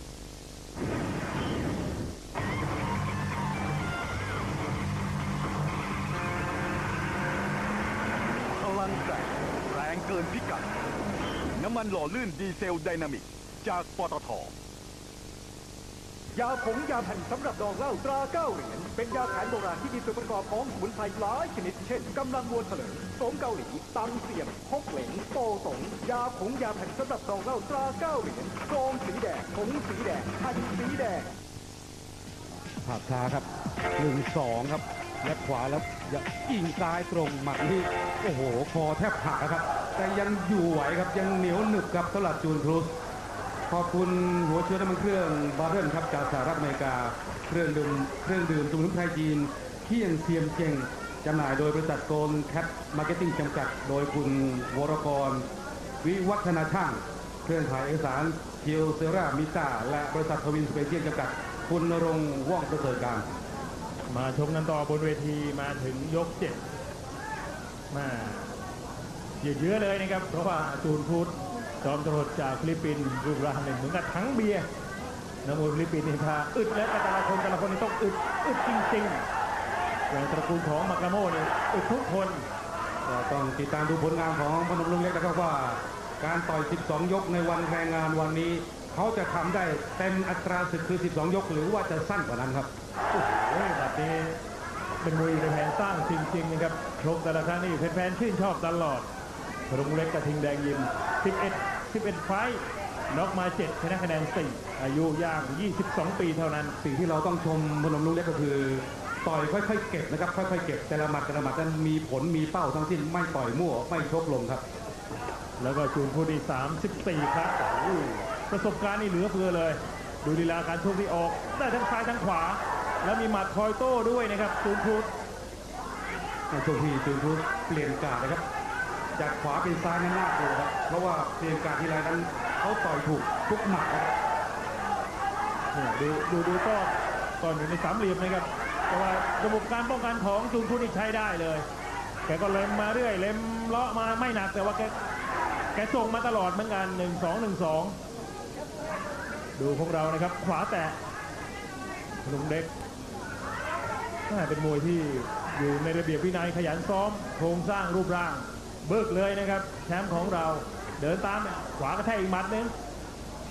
พลังแรงแรงเกินพิกัดน้ำมันหล่อลื่นดีเซลไดนามิกจากปตท. ยาผงยาแผ่นสำหรับดองเหล้าตราเก้าเหรียญเป็นยาแผนโบราณที่มีส่วนประกอบของสมุนไพรหลายชนิดเช่นกำลังวัวเถลิงโสมเกาหลีตังเสี่ยมฮกเหลงโตสงยาผงยาแผ่นสำหรับดองเหล้าตราเก้าเหรียญซองสีแดงผงสีแดงแผ่นสีแดงภาพช้าครับหนึ่งสองครับและขวาแล้วยิงซ้ายตรงหมัดที่โอ้โหคอแทบหักครับแต่ยังอยู่ไหวครับยังเหนียวหนึบครับสำหรับจูนพุทธขอบคุณหัวเชื้อน้ำมันเครื่องบาร์เรนครับจากสหรัฐอเมริกาเครื่องดื่มเครื่องดื่มสมุนไพรจีนเที่ยงเทียมเจงจำหน่ายโดยบริษัทโกลแคทมาร์เก็ตติ้งจำกัดโดยคุณวรกรวิวัฒนาช่างเครื่องถ่ายเอกสารเทียวเซรามิต้าและบริษัททวินสเปเชียลจำกัดคุณณรงค์ว่องประเสริฐการมาชมกันต่อบนเวทีมาถึงยกเจ็ดมายืดเยื้อเลยนะครับเพราะว่าจูนพุทธจอมตรวจจากฟิลิปปินส์รูปร่างเหมือนกับทั้งเบียร์นักมวยฟิลิปปินส์นี่ค่ะอึดและแต่ละคนแต่ละคนนี่ต้องอึดอึดจริงๆอย่างตระกูลของมักกาโมนี่อึดทุกคนก็ต้องติดตามดูผลงานของพนมรุ้งเล็กนะครับว่าการต่อยสิบสองยกในวันแรงงานวันนี้เขาจะทำได้เต็มอัตราศึกคือสิบสองยกหรือว่าจะสั้นกว่านั้นครับโอ้โหแบบนี้เป็นมวยในแผนสร้างจริงๆนะครับชกแต่ละครั้งนี่แฟนๆชื่นชอบตลอดพนมรุ้งเล็กกระทิงแดงยิมสิบเอ็ด สิบเอ็ดไฟท์น็อกมาเจ็ดชนะคะแนนสี่อายุย่างยี่สิบสองปีเท่านั้นสิ่งที่เราต้องชมพนมรุ้งเล็กก็คือต่อยค่อยๆเก็บนะครับค่อยๆเก็บแต่ละหมัดแต่ละหมัดนั้นมีผลมีเป้าทั้งสิ้นไม่ต่อยมั่วไม่ชกลงครับแล้วก็จูนพุทธสามสิบสี่ครับประสบการณ์นี่เหลือเฟือเลยดูลีลาการชกที่ออกได้ทั้งซ้ายทั้งขวาแล้วมีหมัดคอยโต้ด้วยนะครับจูนพุทธในช่วงที่จูนพุทธเปลี่ยนการนะครับจากขวาเป็นซ้ายนั่นน่ากลัวครับเพราะว่าเปลี่ยนการทีไรนั้นเขาต่อยถูกทุกหมัดครับดูดูดูก็ก่อนอยู่ในสามเหลี่ยมนะครับแต่ว่าระบบการป้องกันของจูนพุทธใช้ได้เลยแกก็เล็มมาเรื่อยเล็มเลาะมาไม่หนักแต่ว่าแกแกส่งมาตลอดเหมือนกันหนึ่งสองหนึ่งสองดูพวกเรานะครับขวาแตะลุงเด็กเป็นมวยที่อยู่ในระเบียบวินัยขยันซ้อมโครงสร้างรูปร่างเบิกเลยนะครับแชมป์ของเราเดินตามขวากระแทกอีกหมัดนึง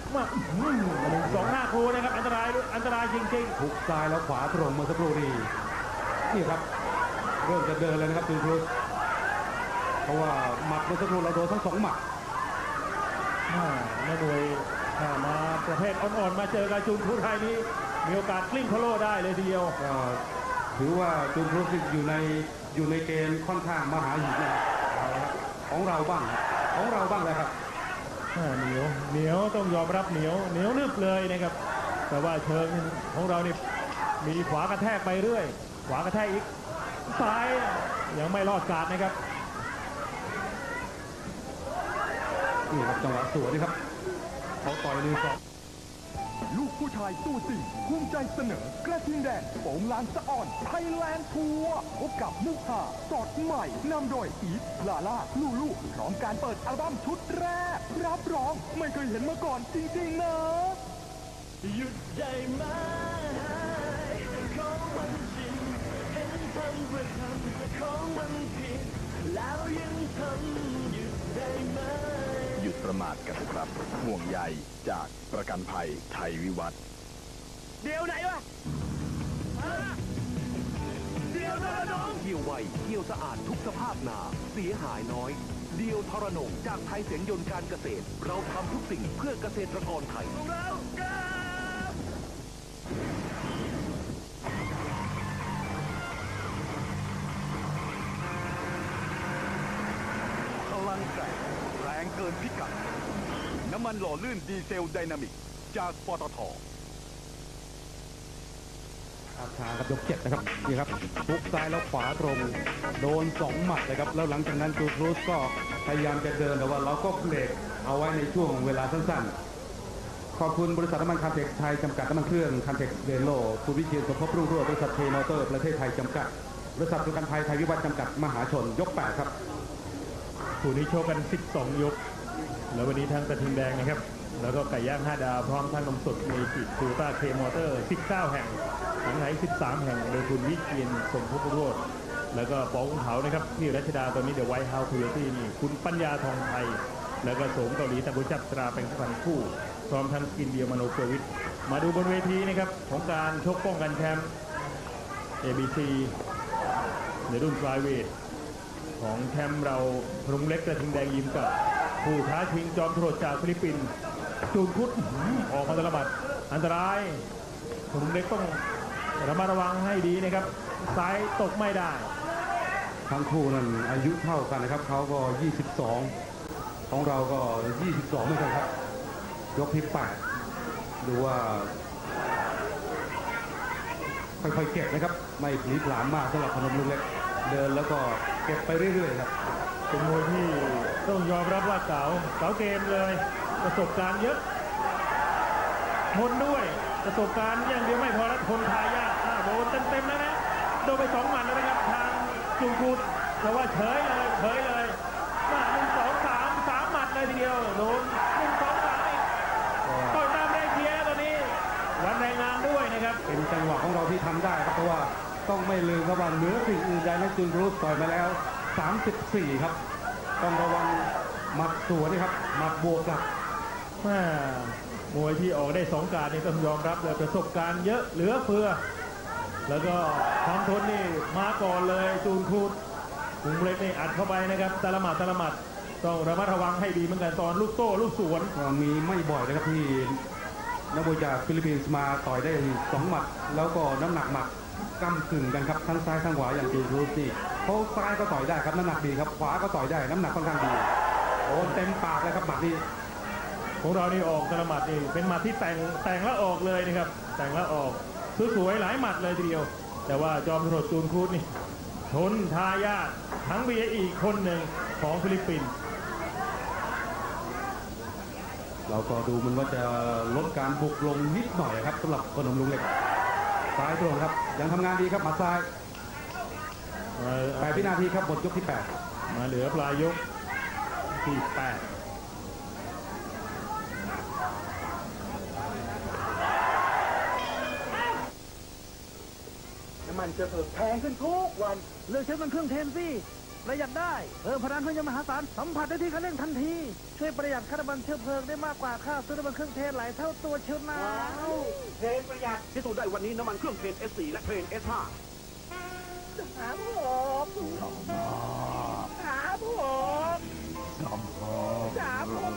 มาหนึ่งสองหน้าครูนะครับอันตรายอันตรายจริงๆหุกซ้ายแล้วขวาตรงเมื่อสักครู่นี้นี่ครับเริ่มจะเดินเลยนะครับจูนครูซเพราะว่าหมัดเมื่อสักครู่เราโดนทั้งสองหมัดนักมวยมาประเภทอ่อนๆมาเจอกับจูนครูซไทยนี้มีโอกาสกลิ้งพะโล้ได้เลยทีเดียวถือว่าจูนครูซอยู่ในอยู่ในเกณฑ์ค่อนข้างมหาหินนะครับของเราบ้างของเราบ้างเลยครับเหนียวเหนียวต้องยอมรับเหนียวเหนียวนึบเลยนะครับแต่ว่าเชิงของเรานี่มีขวากระแทกไปเรื่อยขวากระแทกอีกซ้ายยังไม่รอดกาดนะครับนี่ครับจังหวะสวยนี่ครับเขาต่อยหนึ่งสองลูกผู้ชายตัวจริงภูมิใจเสนอกระทิงแดงโป่งลานสะอ่อนไทยแลนด์ทัวร์พบกับมุกฮาสอดใหม่นำโดยอีฟลาล่าลูลูพร้อมการเปิดอัลบั้มชุดแรกรับรองไม่เคยเห็นมาก่อนจริงๆนะหยุดได้ไหมของมันจริงเห็นทำประทำของมันผิดแล้วยังทำหยุดได้ไหมหยุดประมาทกันครับห่วงใยจากประกันภัยไทยวิวัฒน์เดี๋ยวไหนวะเดี๋ยวทรนงเกี่ยวไวเกี่ยวสะอาดทุกสภาพนาเสียหายน้อยเดียวทรนงจากไทยเสียงยนต์การเกษตรเราทำทุกสิ่งเพื่อเกษตรกรไทยพลังแกร่งแรงเกินพิกัดน้ำมันหล่อลื่นดีเซลไดนามิกจากปตท. ทางครับยกเจ็ดนะครับนี่ครับทุกซ้ายแล้วขวาตรงโดนสองหมัดเลยครับแล้วหลังจากนั้นจูครูซก็พยายามจะเดินแต่ว่าเราก็เบรกเอาไว้ในช่วงเวลาสั้นๆขอบคุณบริษัทน้ำมันคาร์เทคไทยจำกัดน้ำมันเครื่องคาร์เทคเดโลคุณวิเชียรสมภพรุ่งโรจน์บริษัทเทมอเตอร์ประเทศไทยจำกัดบริษัทประกันภัยไทยวิวัฒน์จำกัดมหาชนยกแปดครับคู่นี้โชว์กันสิบสองยกแล้ววันนี้ทั้งกระทิงแดงนะครับแล้วก็ไก่ย่างห้าดาวพร้อมทั้งนมสดเมจิคูต้าเคมอเตอร์สิบเก้าแห่งทั้งไหนสิบสามแห่งโดยคุณวิเชียรสมภพรุ่งโรจน์แล้วก็ปองเขานะครับที่รัชดาตอนนี้เดอะไวท์เฮาส์คูเรตี้นี่คุณปัญญาทองไทยแล้วก็โสมเกาหลีตะบุจับตราเป็นพันคู่พร้อมทั้งกินเดียวมโนโควิดมาดูบนเวทีนะครับของการชกป้องกันแชมป์ เอ บี ซี ในรุ่นฟลายเวทของแชมป์เราพรุงเล็กกระทิงแดงยิมกับผู้ท้าชิงจอมโหดจากฟิลิปปินส์จูนคุดออกมาตะบัดอันตรายพรุงเล็กต้องระมัดระวังให้ดีนะครับซ้ายตกไม่ได้ทั้งคู่นั้นอายุเท่ากันนะครับเขาก็ยี่สิบสองของเราก็ยี่สิบสองเหมือนกันครับยกที่แปดดูว่าค่อยๆเก็บนะครับไม่ผลีผลามมากสำหรับพนมรุ้งเล็กเดินแล้วก็เก็บไปเรื่อยๆครับเป็นมวยที่ต้องยอมรับว่าเก๋าเก๋าเกมเลยประสบการณ์เยอะทนด้วยประสบการณ์อย่างเดียวไม่พอแล้วทนทายากโดนเต็มๆแล้วนะโดนไปสองหมัดแล้วนะครับทางจูนคุดแต่ว่าเฉยเลยเฉยเลยมาหนึ่งสองสามสามหมัดเลยทีเดียวโดนหนึ่งสองสามอีกต่อยตามได้เชียร์ตอนนี้วันแรงงานด้วยนะครับเป็นจังหวะของเราที่ทำได้ครับเพราะว่าต้องไม่ลืมว่าเหนือสิ่งอื่นใดนะจูนคุดต่อยมาแล้วสามสิบสี่ครับต้องระวังหมัดสวนนี่ครับหมัดบวกกับมวยที่ออกได้สองการนี่ต้องยอมรับเลยประสบการณ์เยอะเหลือเฟือแล้วก็ความทนนี่มาก่อนเลยจูนคุดพุงเล็กนี่อัดเข้าไปนะครับตะละหมัดตะละหมัดต้องระมัดระวังให้ดีเหมือนกันตอนลูกโต้ลูกสวนมีไม่บ่อยนะครับที่นักมวยจากฟิลิปปินส์มาต่อยได้สองหมัดแล้วก็น้ำหนักหมัดกำกึ่งกันครับทั้งซ้ายทั้งขวาอย่างจูนคุดนี่เขาซ้ายก็ต่อยได้ครับน้ำหนักดีครับขวาก็ต่อยได้น้ำหนักค่อนข้างดีโอนเต็มปากเลยครับหมัดนี้ของเรานี่ออกตะละหมัดนี่เป็นหมัดที่แต่งแต่งแล้วออกเลยนะครับแต่งแล้วออกสวยๆหลายหมัดเลยทีเดียวแต่ว่าจอมโหดจูนคุดนี่ทนทายาททั้งเบียร์อีกคนหนึ่งของฟิลิปปินส์เราก็ดูมันว่าจะลดการบุกลงนิดหน่อยครับสำหรับพนมรุ้งเล็กซ้ายตรงครับยังทำงานดีครับหมัดซ้ายแปดวินาทีครับหมดยกที่แปดมาเหลือปลายยกที่แปดน้ำมันเชื้อเพลิงแพงขึ้นทุกวันเลือกใช้มันเครื่องเทนสิประหยัดได้เพิ่มพลังเครื่องยนต์มหาศาลสัมผัสได้ที่คันเร่งทันทีช่วยประหยัดค่าน้ำมันเชื้อเพลิงได้มากกว่าค่าซื้อน้ำมันเครื่องเทนหลายเท่าตัวเชียวนะเทรนประหยัดพิสูจน์ได้วันนี้น้ำมันเครื่องเทรน เอส โฟร์ และเทรน เอส ไฟว์หาผมหาผมหาผม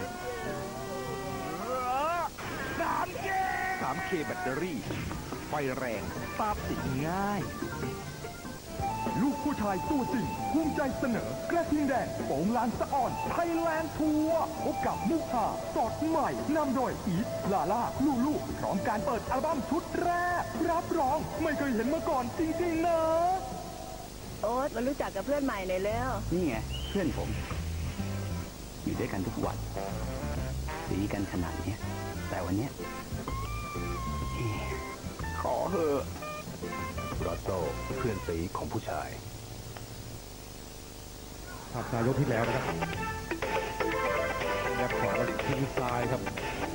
สามเคสามเค แบตเตอรี่ ไฟแรงตาบติดง่าย ลูกผู้ชายตัวจริงภูมิใจเสนอกระทิงแดงโป่งลานสะอ่อนไทยแลนด์ทัวร์พบกับมุกฮาสดใหม่นำโดยอีทลาล่าลูลูพร้อมการเปิดอัลบั้มชุดแรกรับรองไม่เคยเห็นมาก่อนจริงๆนะโอ๊ตมารู้จักกับเพื่อนใหม่หน่อยแล้วนี่ไงเพื่อนผม อยู่ด้วยกันทุกวันสีกันขนาดนี้แต่วันเนี้ยขอเถอะรอตโต้เพื่อนสีของผู้ชายภาพนายกที่แล้วนะครับแบ็คขวาทิ้งซ้ายครับ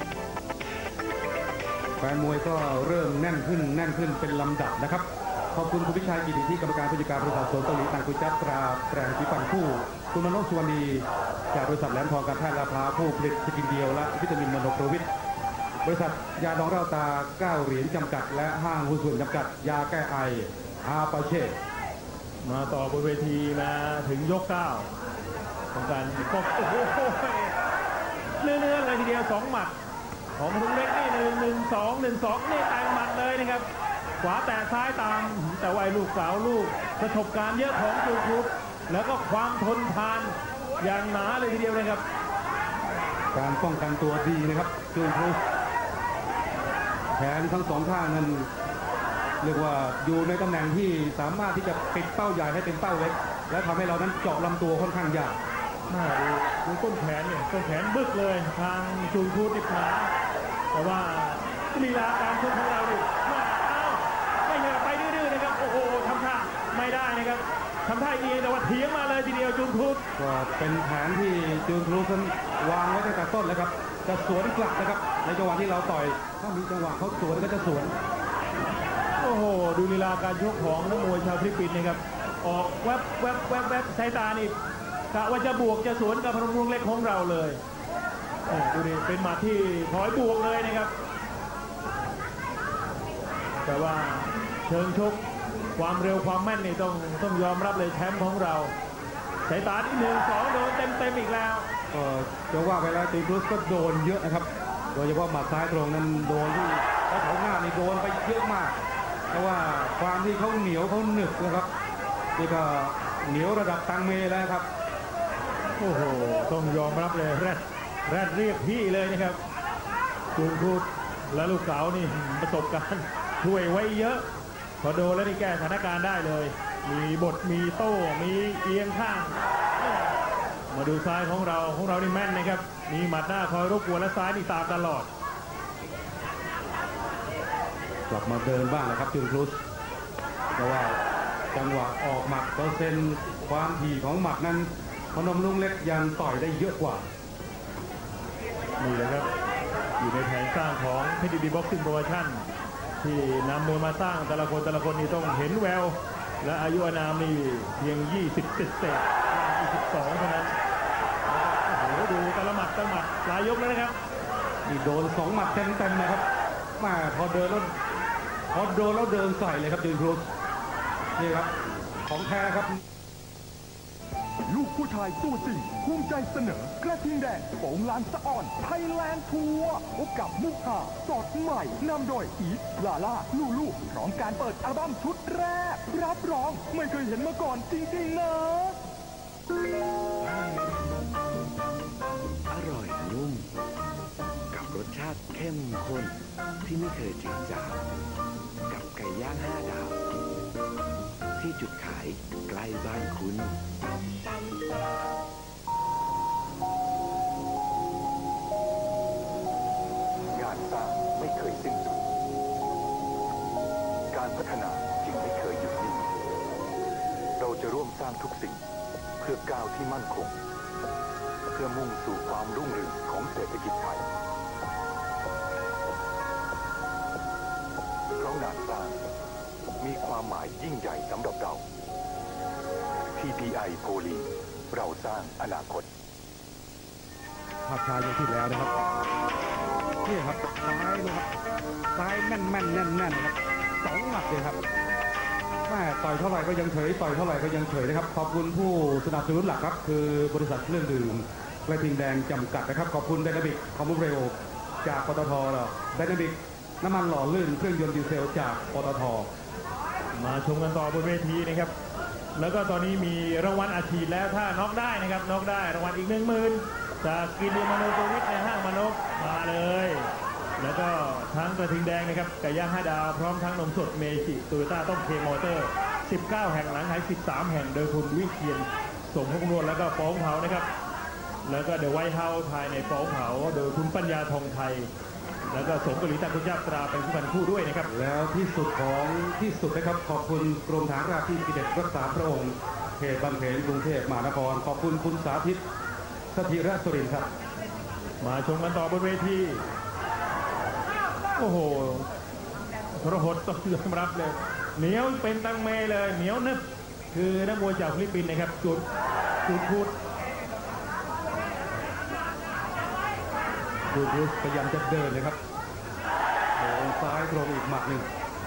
แฟนมวยก็เริ่มแน่นขึ้นแน่นขึ้นเป็นลำดับนะครับขอบคุณคุณพิชัยกิติที่กรรมการผู้จัดการบริษัทโซนเกาหลีตังกุจับตราแปรงสีฟันคู่คุณมโนสุวรรณีจากบริษัทแหลมทองการแพทย์ลาพร้าวผู้ผลิตสกินเดียวและวิตามินมโนโปรวิทบริษัทยาดองเหล้าตาเก้าเหรียญจำกัดและห้างหุ้นส่วนจำกัดยาแก้ไออาปาเช่มาต่อบนเวทีมาถึงยกเก้าของการก็โอ้โหเนื้อเนื้อเลยทีเดียวสองหมัดของลุงเล็กนี่หนึ่งหนึ่งสองหนึ่งสองนี่แต่งหมัดเลยนะครับขวาแต่ซ้ายตามแต่ว่าลูกสาวลูกประสบการณ์เยอะของจูคุปแล้วก็ความทนทานอย่างหนาเลยทีเดียวนะครับการป้องกันตัวดีนะครับจูคุปแขนทั้งสองข้างนั้นเรียกว่าอยู่ในตำแหน่งที่สามารถที่จะปิดเป้าใหญ่ให้เป็นเป้าเล็กและทำให้เรานั้นเจาะลำตัวค่อนข้างยากน่าดูดูต้นแขนเนี่ยต้นแขนบึกเลยทางจูคุปติดขาแต่ว่าลีลาการชกของเราดิไม่เยอะไปดื้อๆนะครับโอ้โหทำท่าไม่ได้นะครับทำท่าเอียงแต่ว่าเถียงมาเลยทีเดียวจูคุปก็เป็นแผนที่จูคุปนั้นวางไว้ตั้งแต่ต้นแล้วครับจะสวนกลับนะครับในจังหวะที่เราต่อยถ้ามีจังหวะเขาสวนก็จะสวนโอ้โหดูลีลาการชกของนักมวยชาวฟิลิปปินส์นะครับออกแวบแวบแวบแวบสายตานี่กะว่าจะบวกจะสวนกับพนมรุ้งเล็กของเราเลยดูดิเป็นหมัดที่ถอยบวกเลยนะครับแต่ว่าเชิงชกความเร็วความแม่นนี่ต้องต้องยอมรับเลยแชมป์ของเราสายตาที่หนึ่งสองโดนเต็มเต็มอีกแล้วก็จะว่าไปแล้วตีบรูซก็โดนเยอะนะครับโดยเฉพาะหมัดซ้ายตรงนั้นโดนที่เขาแถวหน้านี่โดนไปเยอะมากเพราะว่าความที่เขาเหนียวเขาหนึบนะครับนี่ก็เหนียวระดับตังเมแล้วครับโอ้โหต้องยอมรับเลยแรดแรดเรียกพี่เลยนะครับจูคุปและลูกสาวนี่ประสบการณ์ช่วยไว้เยอะพอโดนแล้วนี่แก้สถานการณ์ได้เลยมีบทมีโต้มีเอียงข้างมาดูซ้ายของเราของเรานี่แม่นนะครับมีหมัดหน้าคอยรบกวนและซ้ายนี่ตามตลอดกลับมาเดินบ้างนะครับจูคุปเพราะว่าจังหวะออกหมัดเปอร์เซ็นต์ความถี่ของหมัดนั้นพนมรุ้งเล็กยังต่อยได้เยอะกว่านี่แหละครับอยู่ในแผนสร้างของเพชรดีบ็อกซิ่งโปรโมชั่นที่นำมวยมาสร้างแต่ละคนแต่ละคนนี่ต้องเห็นแววและอายุอานามนี่เพียงยี่สิบเจ็ดเศษยี่สิบสองเท่านั้นโอ้โหดูแต่ละหมัดแต่ละหมัดหลายยกแล้วนะครับนี่โดนสองหมัดเต็มๆนะครับมาพอเดินแล้วพอโดนแล้วเดินใส่เลยครับจูคุปนี่ครับของแท้ครับลูกผู้ชายตัวจริงภูมิใจเสนอกระทิงแดงโป่งลานสะอ่อนไทยแลนด์ทัวร์พบกับมุกฮาสดใหม่นำโดยอีทลาล่าลูลูพร้อมการเปิดอัลบั้มชุดแรกรับรองไม่เคยเห็นมาก่อนจริงๆนะอร่อยนุ่มกับรสชาติเข้มข้นที่ไม่เคยจืดจางกับไก่ย่างห้าดาวที่จุดขายใกล้บ้านคุณงานสร้างไม่เคยสิ้นสุดการพัฒนาจึงไม่เคยหยุดนิ่งเราจะร่วมสร้างทุกสิ่งเพื่อก้าวที่มั่นคงเพื่อมุ่งสู่ความรุ่งเรืองของเศรษฐกิจไทยเพราะงานสร้างมีความหมายยิ่งใหญ่สำหรับเราทที พี ไอ โพลีเราสร้างอนาคตภาพช้าอยู่ที่แล้วนะครับนี่ครับซ้ายนะครับซ้ายแม่นแม่นแน่นแน่นครับสองหมัดเลยครับแม่ต่อยเท่าไหร่ก็ยังเฉยต่อยเท่าไหร่ก็ยังเฉยนะครับขอบคุณผู้สนับสนุนหลักครับคือบริษัทเครื่องดื่มกระทิงแดงจำกัดนะครับขอบคุณไดนามิกคอมมูเรลจากปตทไดนามิกน้ำมันหล่อลื่นเครื่องยนต์ดีเซลจากปตทมาชมกันต่อบนเวทีนะครับแล้วก็ตอนนี้มีรางวัลอาชีพแล้วถ้าน็อกได้นะครับน็อกได้รางวัลอีกหนึ่งหมื่นจากกินเดียมาโนโตวิทในห้างมานกมาเลยแล้วก็ทั้งกระทิงแดงนะครับไก่ย่างห้าดาวพร้อมทั้งนมสดเมจิโตโยต้าต้มเคมอเตอร์สิบเก้าแห่งหลังหายสิบสามแห่งโดยคุณวิเชียรสมพงษ์นวลแล้วก็ฟ้องเผานะครับแล้วก็เดอะไวท์เฮาส์ภายในฟ้องเผาโดยคุณปัญญาทองไทยแล้วก็สมกฤษตาคุณยาตราเป็นผู้พันคู่ด้วยนะครับแล้วที่สุดของที่สุดนะครับขอบคุณกรมฐานราบที่สิบเอ็ดรักษาพระองค์เขตบางเขนกรุงเทพมหานครขอบคุณคุณสาธิตสถิรสุรินทร์ครับมาชมกันต่อบนเวทีโอ้โหทรหดต้องยอมรับเลยเหนียวเป็นตังเมเลยเหนียวนึบคือนักมวยจากฟิลิปปินส์นะครับจุดจุดพูดดูดูพยายามจะเดินเลยครับโอ้ซ้ายตรงอีกหมัดหนึ่ง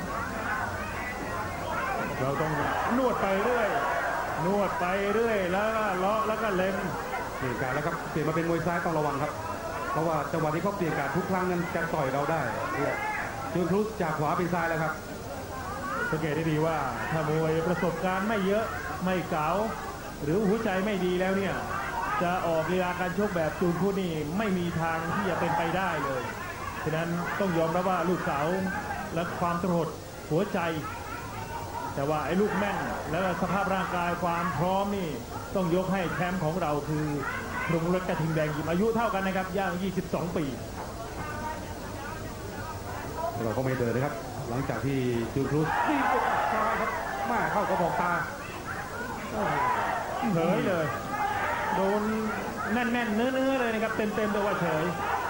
เราต้องนวดไปเรื่อยนวดไปเรื่อยแล้วก็เลาะแล้วก็เล็มเปลี่ยนการแล้วครับเปลี่ยนมาเป็นมวยซ้ายต้องระวังครับเพราะว่าจังหวะที่เขาเปลี่ยนการทุกครั้งนั้นจะต่อยเราได้จูนครุสจากขวาเป็นซ้ายแล้วครับสังเกตได้ดีว่าถ้ามวยประสบการณ์ไม่เยอะไม่เก๋าหรือหัวใจไม่ดีแล้วเนี่ยจะออกลีลาการชกแบบจูนครุสนี่ไม่มีทางที่จะเป็นไปได้เลยฉะนั้นต้องยอมรับว่าลูกเก๋าและความตรดหัวใจแต่ว่าไอ้ลูกแม่นแล้วสภาพร่างกายความพร้อมนี่ต้องยกให้แชมป์ของเราคือพงษ์เล็กกระทิงแดงยิมอายุเท่ากันนะครับย่างยี่สิบสองปีเราก็ไม่เดินนะครับหลังจากที่จูนครุสนี่กดซ้ายครับมาเข้ากระบอกตาเฉยเลยโดนแน่นๆเนื้อๆเลยนะครับเต็มๆแต่ว่าเฉย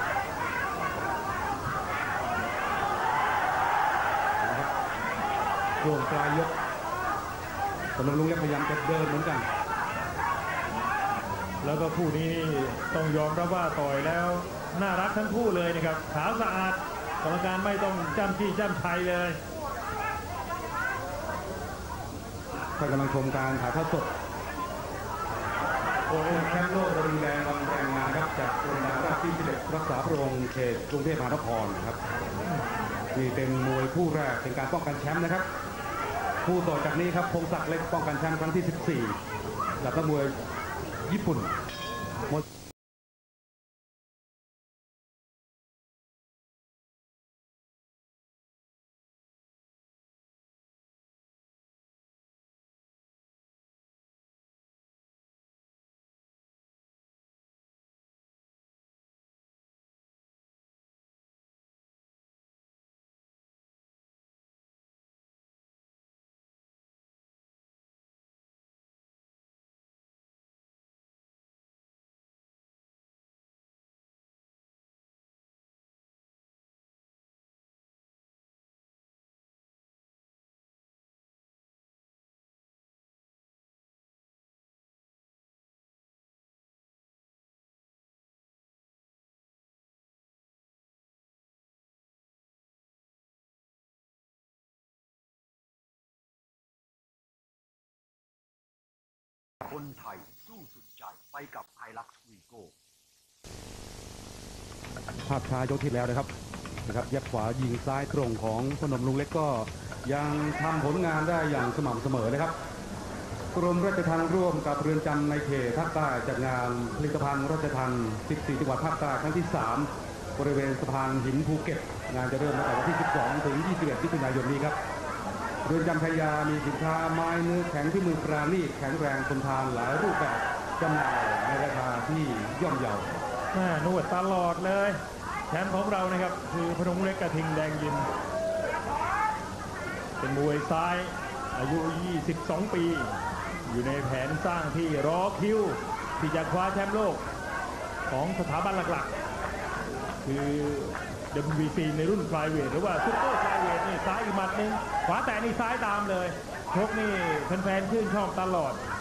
ช่วงปลายยกพนมรุ้งเล็กพยายามจะเดินเหมือนกันแล้วก็คู่นี้ต้องยอมรับว่าต่อยแล้วน่ารักทั้งคู่เลยนะครับขาวสะอาดกรรมการไม่ต้องจ้ำจี้จ้ำชัยเลยท่านกำลังชมการถ่ายทอดสดโอ้ยแชมป์โลกกระทิงแดงวันแรงงานครับจากกรมฐานราบที่สิบเอ็ดรักษาพระองค์เขตกรุงเทพมหานครครับนี่เป็นมวยคู่แรกเป็นการป้องกันแชมป์นะครับคู่ต่อจากนี้ครับพงศักดิ์เล็กป้องกันแชมป์ครั้งที่สิบสี่แล้วก็มวยญี่ปุ่นคนไทยสู้สุดใจไปกับไฮลักซ์วีโก้ภาพช้ายกที่แล้วนะครับนะครับยัดขวายิงซ้ายตรงของพนมรุ้งเล็กก็ยังทำผลงานได้อย่างสม่ำเสมอนะครับกรมราชทัณฑ์ร่วมกับเรือนจำในเขตภาคใต้จัดงานผลิตภัณฑ์ราชทัณฑ์สิบสี่จังหวัดภาคใต้ครั้งที่สามบริเวณสะพานหินภูเก็ตงานจะเริ่มตั้งแต่วันที่สิบสองถึงยี่สิบเอ็ดมิถุนายนนี้ครับเรือนจำพญามีสินค้าไม้เนื้อแข็งที่มือปราณีตแข็งแรงทนทานหลายรูปแบบจำหน่ายในราคาที่ย่อมเยาแม่นวดตลอดเลยแชมป์ของเรานะครับคือพนมเล็กกระทิงแดงยิมเป็นมวยซ้ายอายุยี่สิบสองปีอยู่ในแผนสร้างที่รอคิวที่จะคว้าแชมป์โลกของสถาบันหลักๆคือ ดับเบิลยู บี ซี ในรุ่นฟลายเวทหรือว่าซุปเปอร์ฟลายเวทนี่ซ้ายอีกหมัดหนึ่งขวาแต่นี่ซ้ายตามเลยชกนี่แฟนๆชื่นชอบตลอด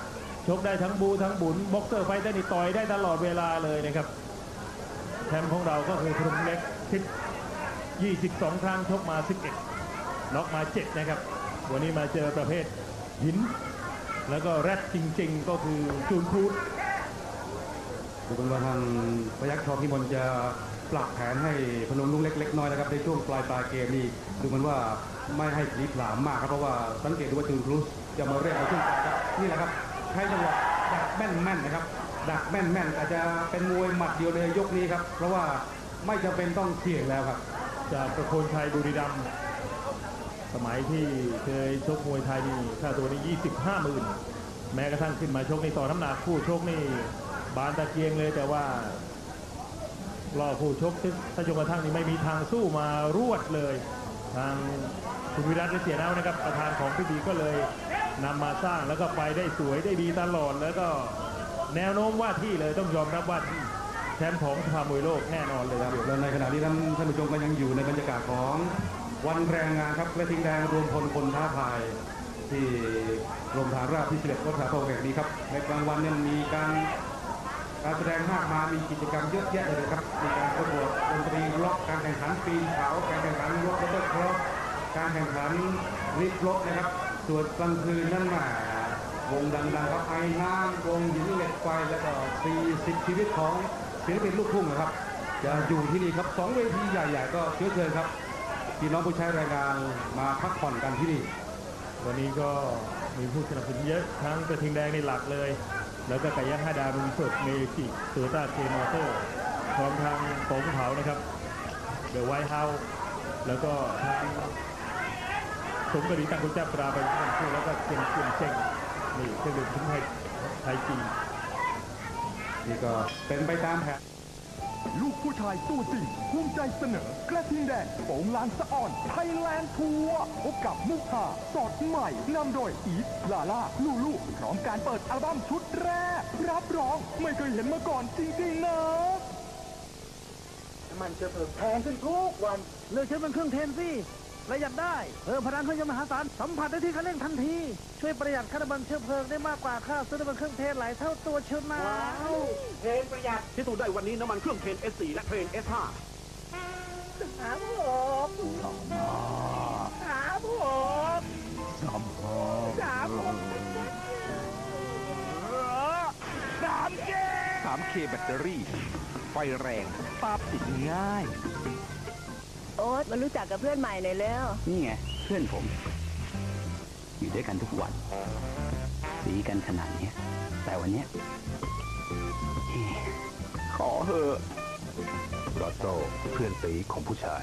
ชกได้ทั้งบูทั้งบุญบ็อกเซอร์ไฟต์ได้นี่ต่อยได้ตลอดเวลาเลยนะครับแชมป์ของเราก็คือพนมเล็กทิศยี่สิบสองครั้งชกมาสิบเอ็ดน็อกมาเจ็ดนะครับวันนี้มาเจอประเภทหินแล้วก็แรดจริงๆก็คือจูนพูดดูเป็นว่าทางพยัคฆ์ชอพิมลจะปรับแผนให้พนมลุงเล็กๆน้อยนะครับในช่วงปลายปลายเกมนี้ดูเหมือนว่าไม่ให้พลิกหลามมากครับเพราะว่าสังเกตดูว่าจูนครูสจะมาเรียกเอาช่วงปลายครับนี่แหละครับใช้จังหวะดักแม่นๆนะครับดักแม่นๆอาจจะเป็นมวยหมัดเดียวในยกนี้ครับเพราะว่าไม่จำเป็นต้องเสี่ยงแล้วครับจากประโคนชัยบุรีรัมย์สมัยที่เคยชกมวยไทยนี่ค่าตัวนี้ยี่สิบห้าหมื่นแม้กระทั่งขึ้นมาชกในต่อน้ำหนักคู่ชกนี่บานตะเกียงเลยแต่ว่ารอคู่ชกถ้าจนกระทั่งนี่ไม่มีทางสู้มารวดเลยทางคุณวิรัตเสียเน่านะครับประธานของพิธีก็เลยนำมาสร้างแล้วก็ไปได้สวยได้ดีตลอดแล้วก็แนวโน้มว่าที่เลยต้องยอมรับว่าที่แชมป์ของสภามวยโลกแน่นอนเลยครับแล้วในขณะนี้ท่านท่านผู้ชมก็ยังอยู่ในบรรยากาศของวันแรงงานครับกระทิงแดงรวมพลคนท้าทายที่กรมฐานราบที่สิบเอ็ดวัดสาโทแห่งนี้ครับในกลางวันเนี่ยมีการการแสดงมากมายมีกิจกรรมเยอะแยะเลยครับมีการประกวดดนตรีร็อกการแข่งขันปีนเขาการแข่งขันรถรถครอสการแข่งขันริบรถนะครับส่วนกลางคืนนั่นมาวงดังๆครับไอ้น้ำวงหญิงเหล็กไฟแล้วก็สี่สิบชีวิตของศิลปินลูกทุ่งนะครับจะอยู่ที่นี่ครับสองเวทีใหญ่ๆก็เชื้อเชิญครับพี่น้องผู้ใช้แรงงานมาพักผ่อนกันที่นี่วันนี้ก็มีผู้สนับสนุนเยอะทั้งกระทิงแดงในหลักเลยแล้วก็ไก่ย่างห้าดาวนุ่มสดเมจิโตโยต้าเคมอเตอร์พร้อมทางโป๋งเผานะครับเดอะไวท์เฮาส์แล้วก็ทางสมกรีตังกุจับปราไปทั้งคู่แล้วก็เชียงเชียงเชียงนี่เครื่องดื่มทิ้งให้ไทยจีนี่ก็เป็นไปตามแผนลูกผู้ชายตัวจริงภูมิใจเสนอกระทิงแดงโป่งลางสะอ่อนไทยแลนด์ทัวร์พบกับมุกฮาสอดใหม่นำโดยอีฟลาล่าลูลูพร้อมการเปิดอัลบั้มชุดแรกรับรองไม่เคยเห็นมาก่อนจริงๆนะน้ำมันเชื้อเพลิงแพงขึ้นทุกวันเลือกใช้เป็นเครื่องเทนสิประหยัดได้เพิ่มพลังเครื่องยนต์มหาศาลสัมผัสได้ที่คันเร่งทันทีช่วยประหยัดค่าน้ำมันเชื้อเพลิงได้มากกว่าค่าซื้อน้ำมันเครื่องเทนหลายเท่าตัวเชียวนะว้าวเทนประหยัดพิสูจน์ได้วันนี้น้ำมันเครื่องเทน เอส โฟร์ และเทน เอส ไฟว์หาผมหาผมสามหกสามหกสามเคสามเค แบตเตอรี่ไฟแรงปาบติดง่ายโอ๊ตมารู้จักกับเพื่อนใหม่หน่อยแล้วนี่ไงเพื่อนผมอยู่ด้วยกันทุกวันสีกันขนาดนี้แต่วันนี้ขอเหอะรอตโต้เพื่อนสีของผู้ชาย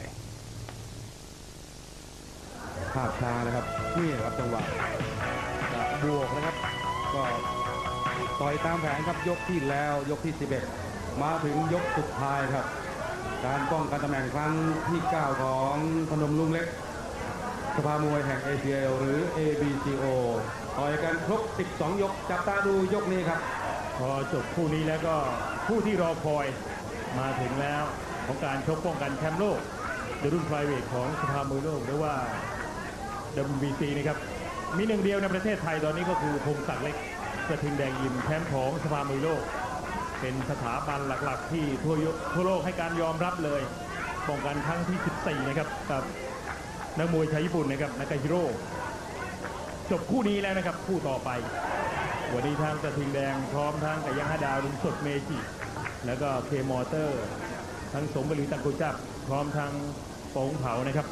ภาพช้านะครับนี่ครับจังหวะบวกนะครับก็ต่อยตามแผนครับยกที่แล้วยกที่สิบเอ็ดมาถึงยกสุดท้ายครับการป้องกันตำแหน่งครั้งที่เก้าของพนมลุงเล็กสภามวยแห่งเอเชียหรือ เอ บี ซี โอ ต่อยกันครบสิบสองยกจับตาดูยกนี้ครับพอจบคู่นี้แล้วก็ผู้ที่รอคอยมาถึงแล้วของการชกป้องกันแชมป์โลกในรุ่นไฟเวทของสภามวยโลกหรือว่า ดับเบิลยู บี ซี นะครับมีหนึ่งเดียวในประเทศไทยตอนนี้ก็คือพงศักดิ์เล็กกระทิงแดงยิมแชมป์ของสภามวยโลกเป็นสถาบันหลักๆที่ทั่วทั่วโลกให้การยอมรับเลยป้องกันครั้งที่สิบสี่นะครับกับนักมวยชาวญี่ปุ่นนะครับนากาฮิโร่จบคู่นี้แล้วนะครับคู่ต่อไปวันนี้ทางกระทิงแดงพร้อมทั้งไก่ย่างห้าดาวลุงสดเมจิแล้วก็เคมอเตอร์ทั้งสมบริตังกุจับพร้อมทั้งโป๋งเผานะครับ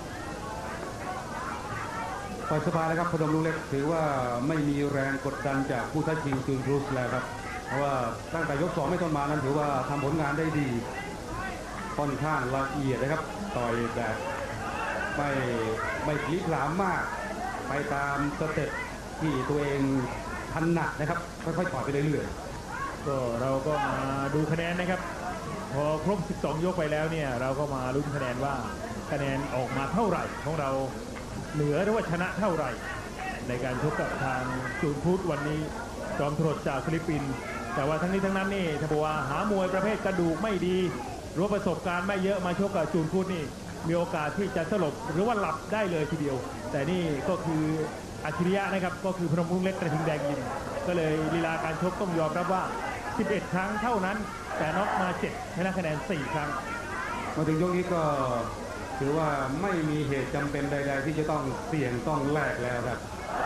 ปล่อยสบายแล้วครับพนมลุงเล็กถือว่าไม่มีแรงกดดันจากผู้ท้าชิงจูนครูสแล้วครับเพราะว่าตั้งแต่ยกสองไม่ต้นมานั้นถือว่าทำผลงานได้ดีค่อนข้างละเอียดนะครับต่อยแบบไม่ไม่พลิกหลามมากไปตามสเต็ปที่ตัวเองถนัดนะครับค่อยๆต่อยไปเรื่อยๆก็เราก็มาดูคะแนนนะครับพอครบสิบสองยกไปแล้วเนี่ยเราก็มาลุ้นคะแนนว่าคะแนนออกมาเท่าไหร่ของเราเหนือหรือว่าชนะเท่าไหร่ในการชกกับทางจูนพุทธวันนี้จอมทรดจากฟิลิปปินส์แต่ว่าทั้งนี้ทั้งนั้นนี่ถ้าบอกว่าหามวยประเภทกระดูกไม่ดีรู้ประสบการณ์ไม่เยอะมาชกกับจูนพุทธนี่มีโอกาสที่จะสลบหรือว่าหลับได้เลยทีเดียวแต่นี่ก็คืออัจฉริยะนะครับก็คือพนมรุ้งเล็กกระทิงแดงยิมก็เลยลีลาการชกต้องยอมรับว่าสิบเอ็ดครั้งเท่านั้นแต่น็อกมาเจ็ดชนะคะแนนสี่ครั้งมาถึงยกนี้ก็ถือว่าไม่มีเหตุจำเป็นใดๆที่จะต้องเสี่ยงต้องแลกแล้วครับ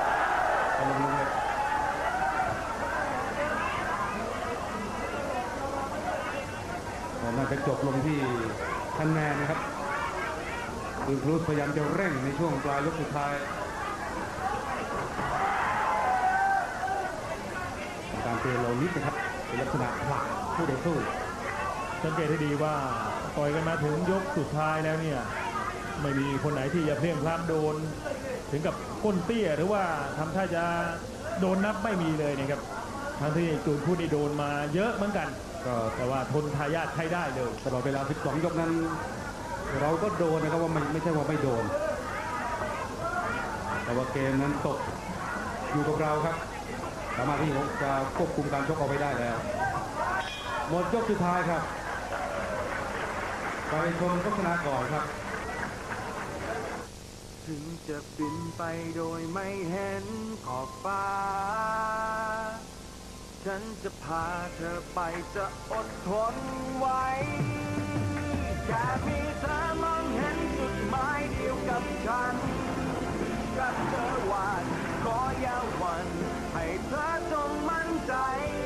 น่าจะจบลงที่คะแนนนะครับคือครูสพยายามจะเร่งในช่วงปลายยกสุดท้ายการเตะโลนิดนะครับเป็นลักษณะผลักผู้ต่อสู้สังเกตให้ดีว่าต่อยกันมาถึงยกสุดท้ายแล้วเนี่ยไม่มีคนไหนที่จะเพลี่ยงพล้ำโดนถึงกับก้นเตี้ยหรือว่าทำท่าจะโดนนับไม่มีเลยนะครับทั้งที่จูนผู้นี่โดนมาเยอะเหมือนกันก็แต่ว่าทนทายาทใช้ได้เลยตลอดเวลาสิบสองยกนั้นเราก็โดนนะครับว่าไม่ไม่ใช่ว่าไม่โดนแต่ว่าเกมนั้นตกอยู่กับเราครับสามารถที่จะควบคุมการชกเอาไปได้แล้วหมดยกสุดท้ายครับไปชมโฆษณาก่อนครับถึงจะบินไปโดยไม่เห็นขอบฟ้าฉันจะพาเธอไปจะอดทนไว้แค่มีเธอมองเห็นจุดหมายเดียวกับฉันรักเธอวันขออย่าหวั่นให้เธอจงมั่นใจ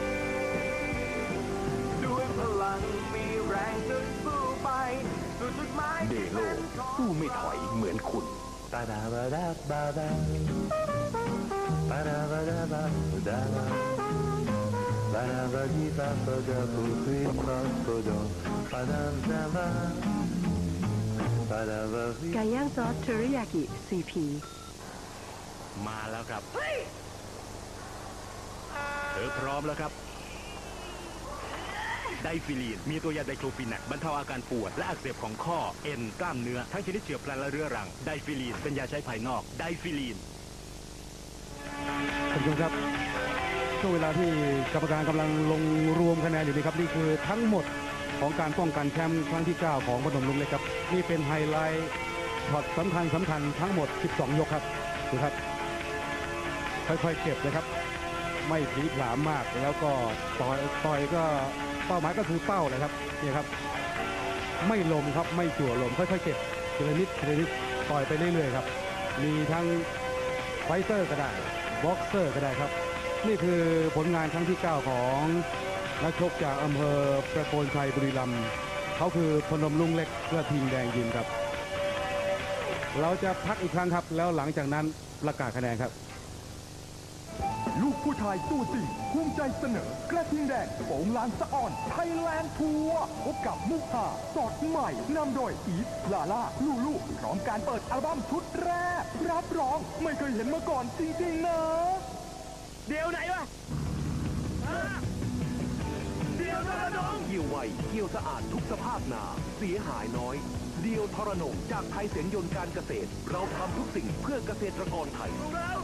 ด้วยพลังมีแรงจะสู้ไปสู่จุดหมายเดโลสู้ไม่ถอยเหมือนคุณปาดาบาดาบาดาปาดาบาดาบาดาปาดาบาดีบาปาดาปุกริปาปดงปาดาบาบาปาดาบาไก่ย่างซอสเทอริยากิ ซี พีมาแล้วครับเธอพร้อมแล้วครับไดฟิลีนมีตัวยาไดโครฟินักบรรเทาอาการปวดและอักเสบของข้อเอ็นกล้ามเนื้อทั้งชนิดเฉียบพลันและเรื้อรังไดฟิลีนเป็นยาใช้ภายนอกไดฟิลีนท่านผู้ชมครับช่วงเวลาที่กรรมการกำลังลงรวมคะแนนอยู่นี่ครับนี่คือทั้งหมดของการป้องกันแชมป์ครั้งที่เก้าของพนมรุ้งเล็กครับนี่เป็นไฮไลท์ช็อตสำคัญสำคัญทั้งหมดสิบสองยกครับดูครับค่อยๆเก็บนะครับไม่ผลีผลามมากแล้วก็ต่อยต่อยก็เป้าหมายก็คือเป้าเลยครับนี่ครับไม่ลมครับไม่จั่วลมค่อยๆเก็บทีละนิดทีละนิดต่อยไปเรื่อยๆครับมีทั้งไฟเตอร์ก็ได้บ็อกเซอร์ก็ได้ครับนี่คือผลงานครั้งที่เก้าของนักชกจากอำเภอประโคนชัยบุรีรัมย์เขาคือพนมรุ้งเล็กกระทิงแดงยิมครับเราจะพักอีกครั้งครับแล้วหลังจากนั้นประกาศคะแนนครับลูกผู้ชายตัวจริงภูมิใจเสนอกระทิงแดงโป่งลานสะอ่อนไทยแลนด์ทัวร์พบกับมุกฮาสอดใหม่นำโดยอีฟลาล่าลูลูพร้อมการเปิดอัลบั้มชุดแรกรับรองไม่เคยเห็นมาก่อนจริงๆนะเดี๋ยวไหนวะเดี๋ยวทรนงเกี่ยวไวเกี่ยวสะอาดทุกสภาพนาเสียหายน้อยเดียวทรนงจากไทยเสียงยนต์การเกษตรเราทำทุกสิ่งเพื่อเกษตรกรไทย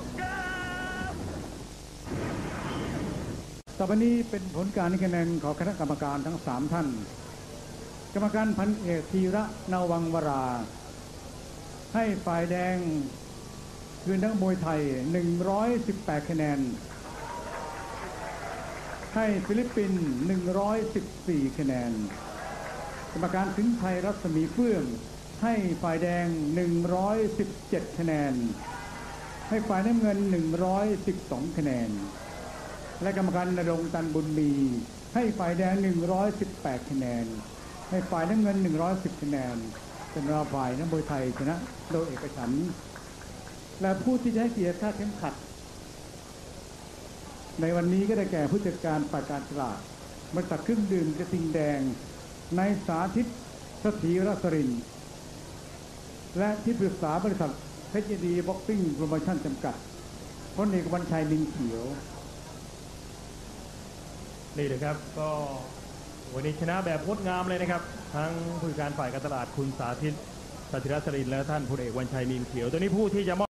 ต่อไปนี้เป็นผลการคะแนนของคณะกรรมการทั้งสามท่านกรรมการพันเอกธีระนาวังวราให้ฝ่ายแดงคือนักมวยไทยหนึ่งร้อยสิบแปดคะแนนให้ฟิลิปปินส์หนึ่งร้อยสิบสี่คะแนนกรรมการสินชัยรัศมีเฟื่องให้ฝ่ายแดงหนึ่งร้อยสิบเจ็ดคะแนนให้ฝ่ายน้ำเงินหนึ่งร้อยสิบสองคะแนนและกรรมการณรงค์ตันบุญมีให้ฝ่ายแดงหนึ่งร้อยสิบแปดคะแนนให้ฝ่ายน้ำเงินหนึ่งร้อยสิบคะแนนเป็นราฝ่ายนักมวยไทยชนะโดยเอกฉันท์และผู้ที่จะให้เกียรติค่าเข็มขัดในวันนี้ก็ได้แก่ผู้จัดการฝ่ายการตลาดบริษัทเครื่องดื่มกระทิงแดงนายสาธิตสถีรสรินทร์และที่ปรึกษาบริษัทเพชรยินดีบ็อกซิ่งโปรโมชั่นจำกัดพลเอกวันชัยมิงเขียวนี่นะครับก็วันนี้ชนะแบบงดงามเลยนะครับทั้งผู้จัดการฝ่ายการตลาดคุณสาธิตสถิรสรินทร์และท่านพลเอกวันชัยมิงเขียวตัวนี้ผู้ที่จะ